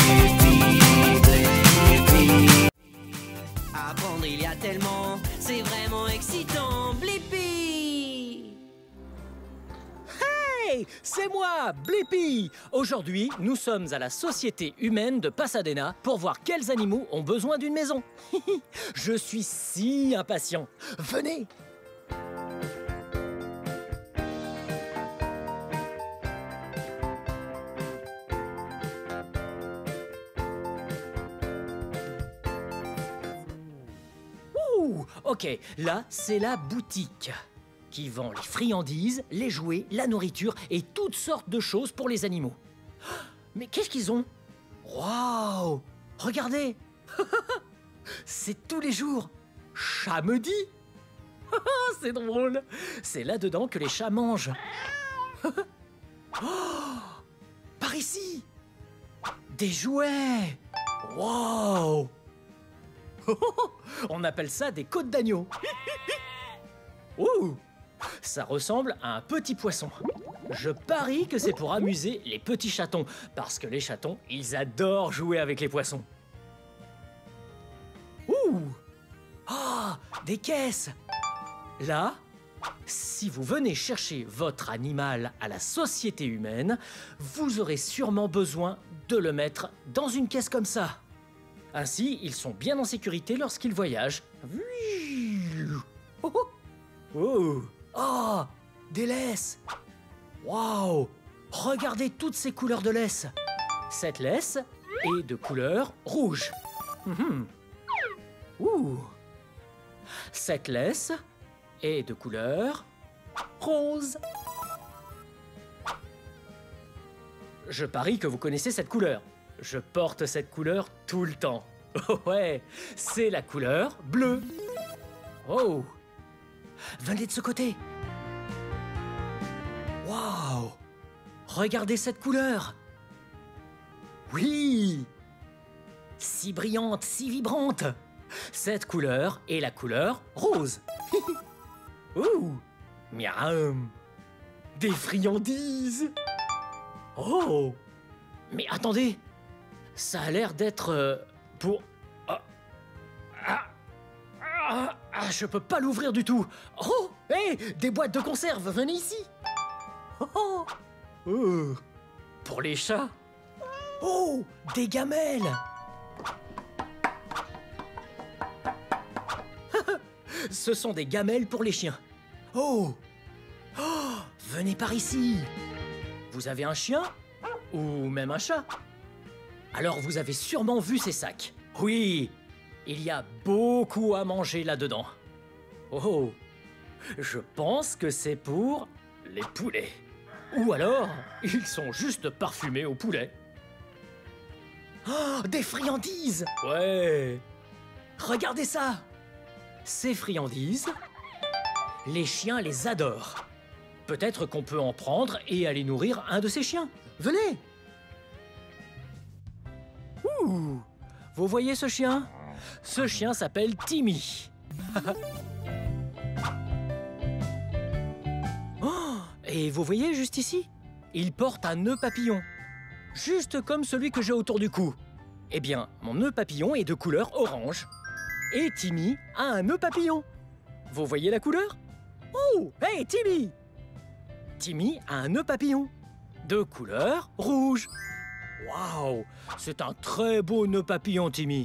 Apprendre il y a tellement, c'est vraiment excitant. Blippi. Hey, c'est moi, Blippi. Aujourd'hui, nous sommes à la Société humaine de Pasadena pour voir quels animaux ont besoin d'une maison. Je suis si impatient. Venez. Ouh, ok, là, c'est la boutique qui vend les friandises, les jouets, la nourriture et toutes sortes de choses pour les animaux. Mais qu'est-ce qu'ils ont? Waouh! Regardez! C'est tous les jours. Chat-medi. C'est drôle. C'est là-dedans que les chats mangent. Oh, par ici. Des jouets. Wow. On appelle ça des côtes d'agneau. Ouh, ça ressemble à un petit poisson. Je parie que c'est pour amuser les petits chatons, parce que les chatons, ils adorent jouer avec les poissons. Ouh! Ah, des caisses! Là, si vous venez chercher votre animal à la société humaine, vous aurez sûrement besoin de le mettre dans une caisse comme ça. Ainsi, ils sont bien en sécurité lorsqu'ils voyagent. Oh, oh, oh, des laisses! Waouh! Regardez toutes ces couleurs de laisse! Cette laisse est de couleur rouge. Mmh. Ouh. Cette laisse est de couleur rose. Je parie que vous connaissez cette couleur. Je porte cette couleur tout le temps. Oh ouais, c'est la couleur bleue. Oh, venez de ce côté. Waouh, regardez cette couleur. Oui, si brillante, si vibrante. Cette couleur est la couleur rose. Ouh, miam, des friandises. Oh, mais attendez, ça a l'air d'être euh, pour... Ah, ah, ah, ah, je peux pas l'ouvrir du tout. Oh, hé, hey, des boîtes de conserve, venez ici. Oh, oh, oh, pour les chats. Oh, des gamelles. Ce sont des gamelles pour les chiens. Oh, oh, venez par ici. Vous avez un chien? Ou même un chat? Alors vous avez sûrement vu ces sacs. Oui, il y a beaucoup à manger là-dedans. Oh, je pense que c'est pour les poulets. Ou alors, ils sont juste parfumés au poulet. Oh, des friandises! Ouais! Regardez ça! Ces friandises, les chiens les adorent. Peut-être qu'on peut en prendre et aller nourrir un de ces chiens. Venez! Ouh! Vous voyez ce chien? Ce chien s'appelle Timmy. Oh! Et vous voyez juste ici? Il porte un nœud papillon. Juste comme celui que j'ai autour du cou. Eh bien, mon nœud papillon est de couleur orange. Et Timmy a un nœud papillon. Vous voyez la couleur? Oh! Hey, Timmy! Timmy a un nœud papillon de couleur rouge. Waouh! C'est un très beau nœud papillon, Timmy.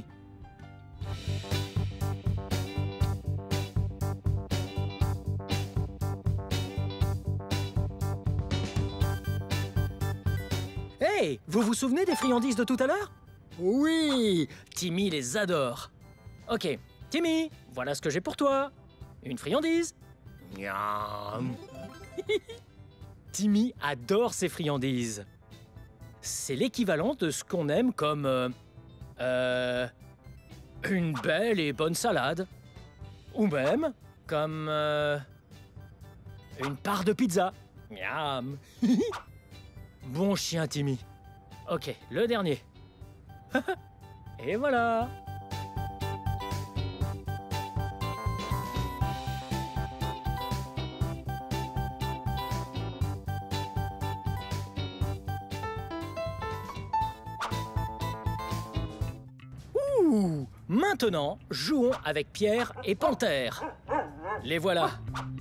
Hey! Vous vous souvenez des friandises de tout à l'heure? Oui! Timmy les adore. Ok, Timmy, voilà ce que j'ai pour toi. Une friandise. Miam. Timmy adore ses friandises. C'est l'équivalent de ce qu'on aime comme... Euh, euh, une belle et bonne salade. Ou même comme... Euh, une part de pizza. Miam. Bon chien, Timmy. Ok, le dernier. Et voilà. Ouh! Maintenant, jouons avec Pierre et Panthère. Les voilà.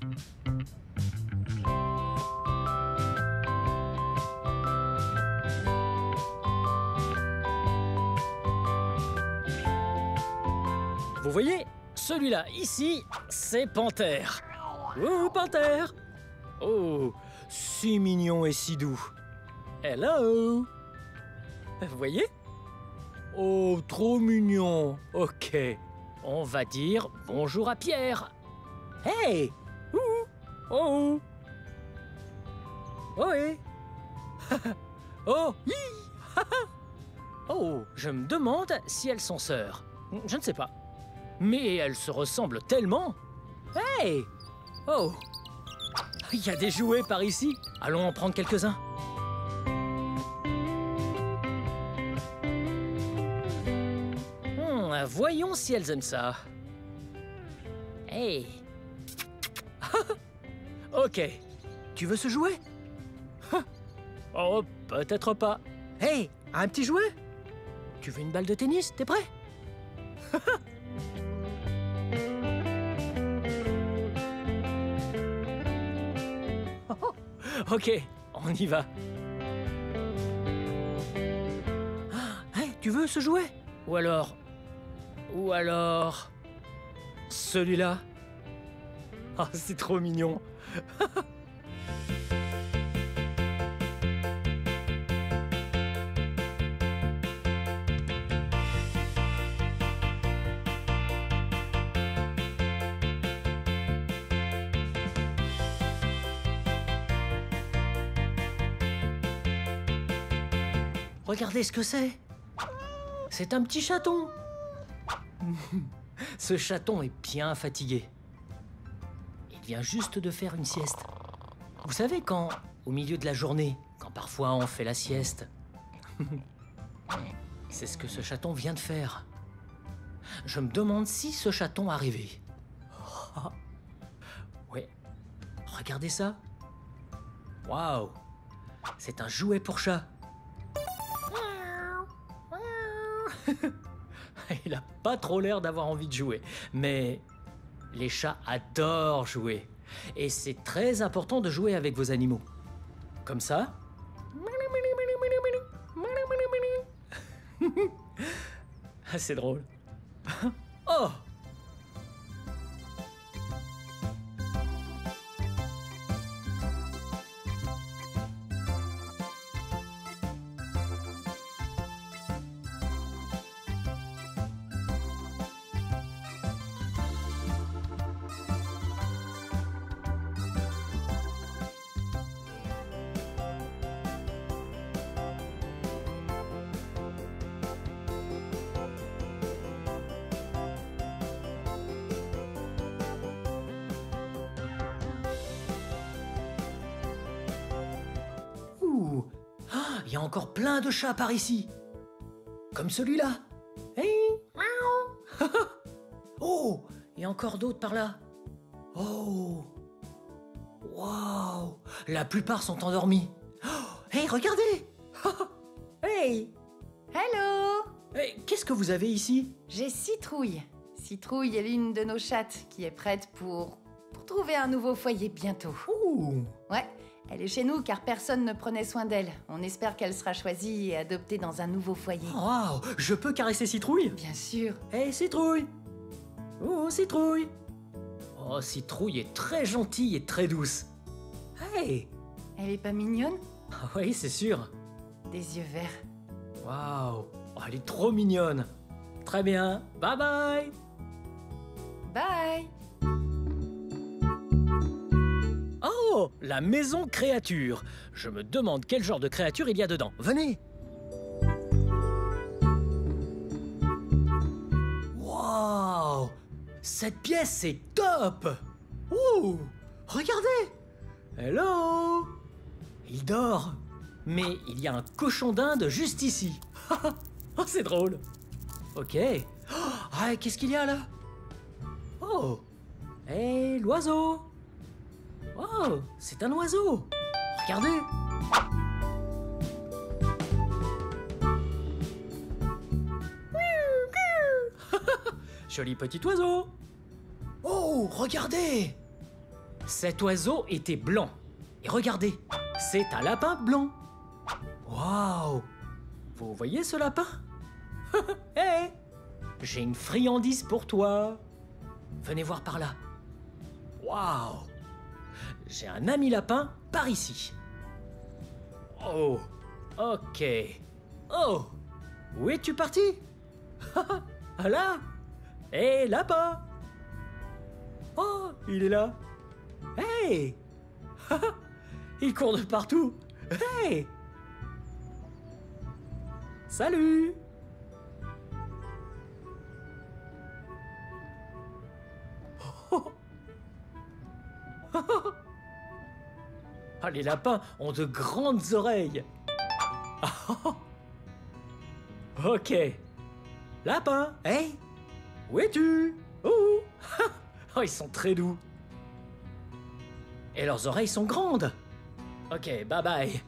Vous voyez, celui-là, ici, c'est Panthère. Ouh, Panthère! Oh, si mignon et si doux. Hello! Vous voyez? Oh, trop mignon. Ok, on va dire bonjour à Pierre. Hey! Ouh! Oh! Oh! Oui! Oh! Hi! Oh, je me demande si elles sont sœurs. Je ne sais pas. Mais elles se ressemblent tellement. Hey! Oh! Il y a des jouets par ici. Allons en prendre quelques-uns. Hmm, voyons si elles aiment ça. Hey! Ok. Tu veux ce jouet? Oh, peut-être pas. Hey! Un petit jouet? Tu veux une balle de tennis? T'es prêt? Ok, on y va. Ah, hey, tu veux ce jouet? Ou alors... Ou alors... Celui-là? Ah, c'est trop mignon. regardez ce que c'est. C'est un petit chaton. Ce chaton est bien fatigué. Il vient juste de faire une sieste. Vous savez quand, au milieu de la journée, quand parfois on fait la sieste, c'est ce que ce chaton vient de faire. Je me demande si ce chaton arrivait. Oh. Ouais, regardez ça. Waouh, c'est un jouet pour chat. Il a pas trop l'air d'avoir envie de jouer, mais les chats adorent jouer. Et c'est très important de jouer avec vos animaux. Comme ça. Ah, c'est drôle. Oh! Il y a encore plein de chats par ici. Comme celui-là. Hey, miaou. Oh, il y a encore d'autres par là. Oh. Waouh. La plupart sont endormis. Oh, hey, regardez. Hey. Hello. Hey, qu'est-ce que vous avez ici? J'ai Citrouille. Citrouille est l'une de nos chattes qui est prête pour... pour trouver un nouveau foyer bientôt. Ouh. Ouais. Elle est chez nous car personne ne prenait soin d'elle. On espère qu'elle sera choisie et adoptée dans un nouveau foyer. Waouh, je peux caresser Citrouille? Bien sûr. Hey, Citrouille. Oh, Citrouille. Oh, Citrouille est très gentille et très douce. Hey. Elle est pas mignonne? Ah oui, c'est sûr. Des yeux verts. Waouh, oh, elle est trop mignonne. Très bien, bye bye. Bye. Oh, la maison créature. Je me demande quel genre de créature il y a dedans. Venez. Waouh, cette pièce est top. Ouh, regardez. Hello. Il dort. Mais il y a un cochon d'Inde juste ici. Oh, c'est drôle. Ok. Oh, ah, qu'est-ce qu'il y a là? Oh. Hé, l'oiseau. Oh, c'est un oiseau. Regardez. Joli petit oiseau. Oh, regardez. Cet oiseau était blanc. Et regardez, c'est un lapin blanc. Waouh. Vous voyez ce lapin? Hé, hey, j'ai une friandise pour toi. Venez voir par là. Waouh. J'ai un ami lapin par ici. Oh, ok. Oh, où es-tu parti? Ah là. Hé, hey, lapin. Oh, il est là. Hey. Il court de partout. Hey. Salut. Ah, les lapins ont de grandes oreilles. Ok. Lapin, hey, où es-tu? Oh, oh, ils sont très doux. Et leurs oreilles sont grandes. Ok, bye bye.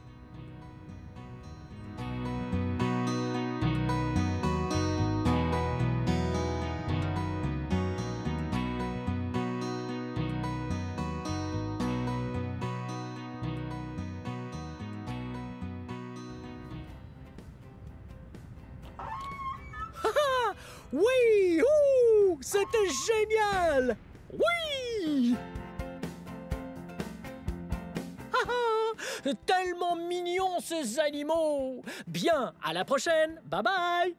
Oui, ouh, c'était génial. Oui. Tellement mignons ces animaux. Bien, à la prochaine. Bye bye.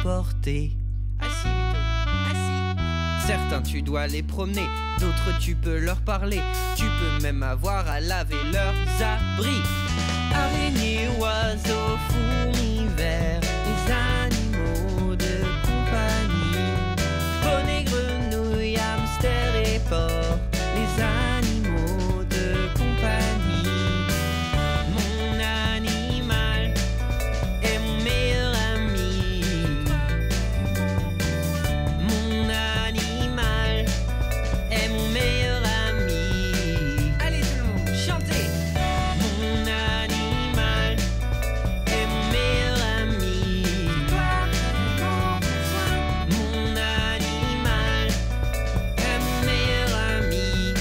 porter. Assis, Vito, assis. Certains tu dois les promener, d'autres tu peux leur parler. Tu peux même avoir à laver leurs abris. Araignées, oiseaux, fourmis, vers, les animaux de compagnie. Poney, grenouilles, hamsters et porcs, les animaux de compagnie. Mon animal est mon meilleur ami. Mon animal est mon meilleur ami. Allez tout le monde, chantez. Mon animal est mon meilleur ami. Mon animal est mon meilleur ami.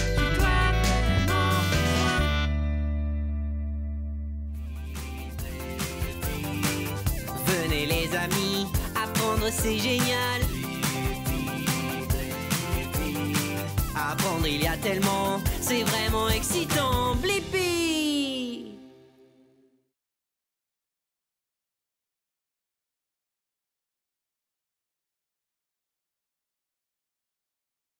Venez les amis, apprendre c'est génial. Apprendre il y a tellement, c'est vraiment excitant. Blippi.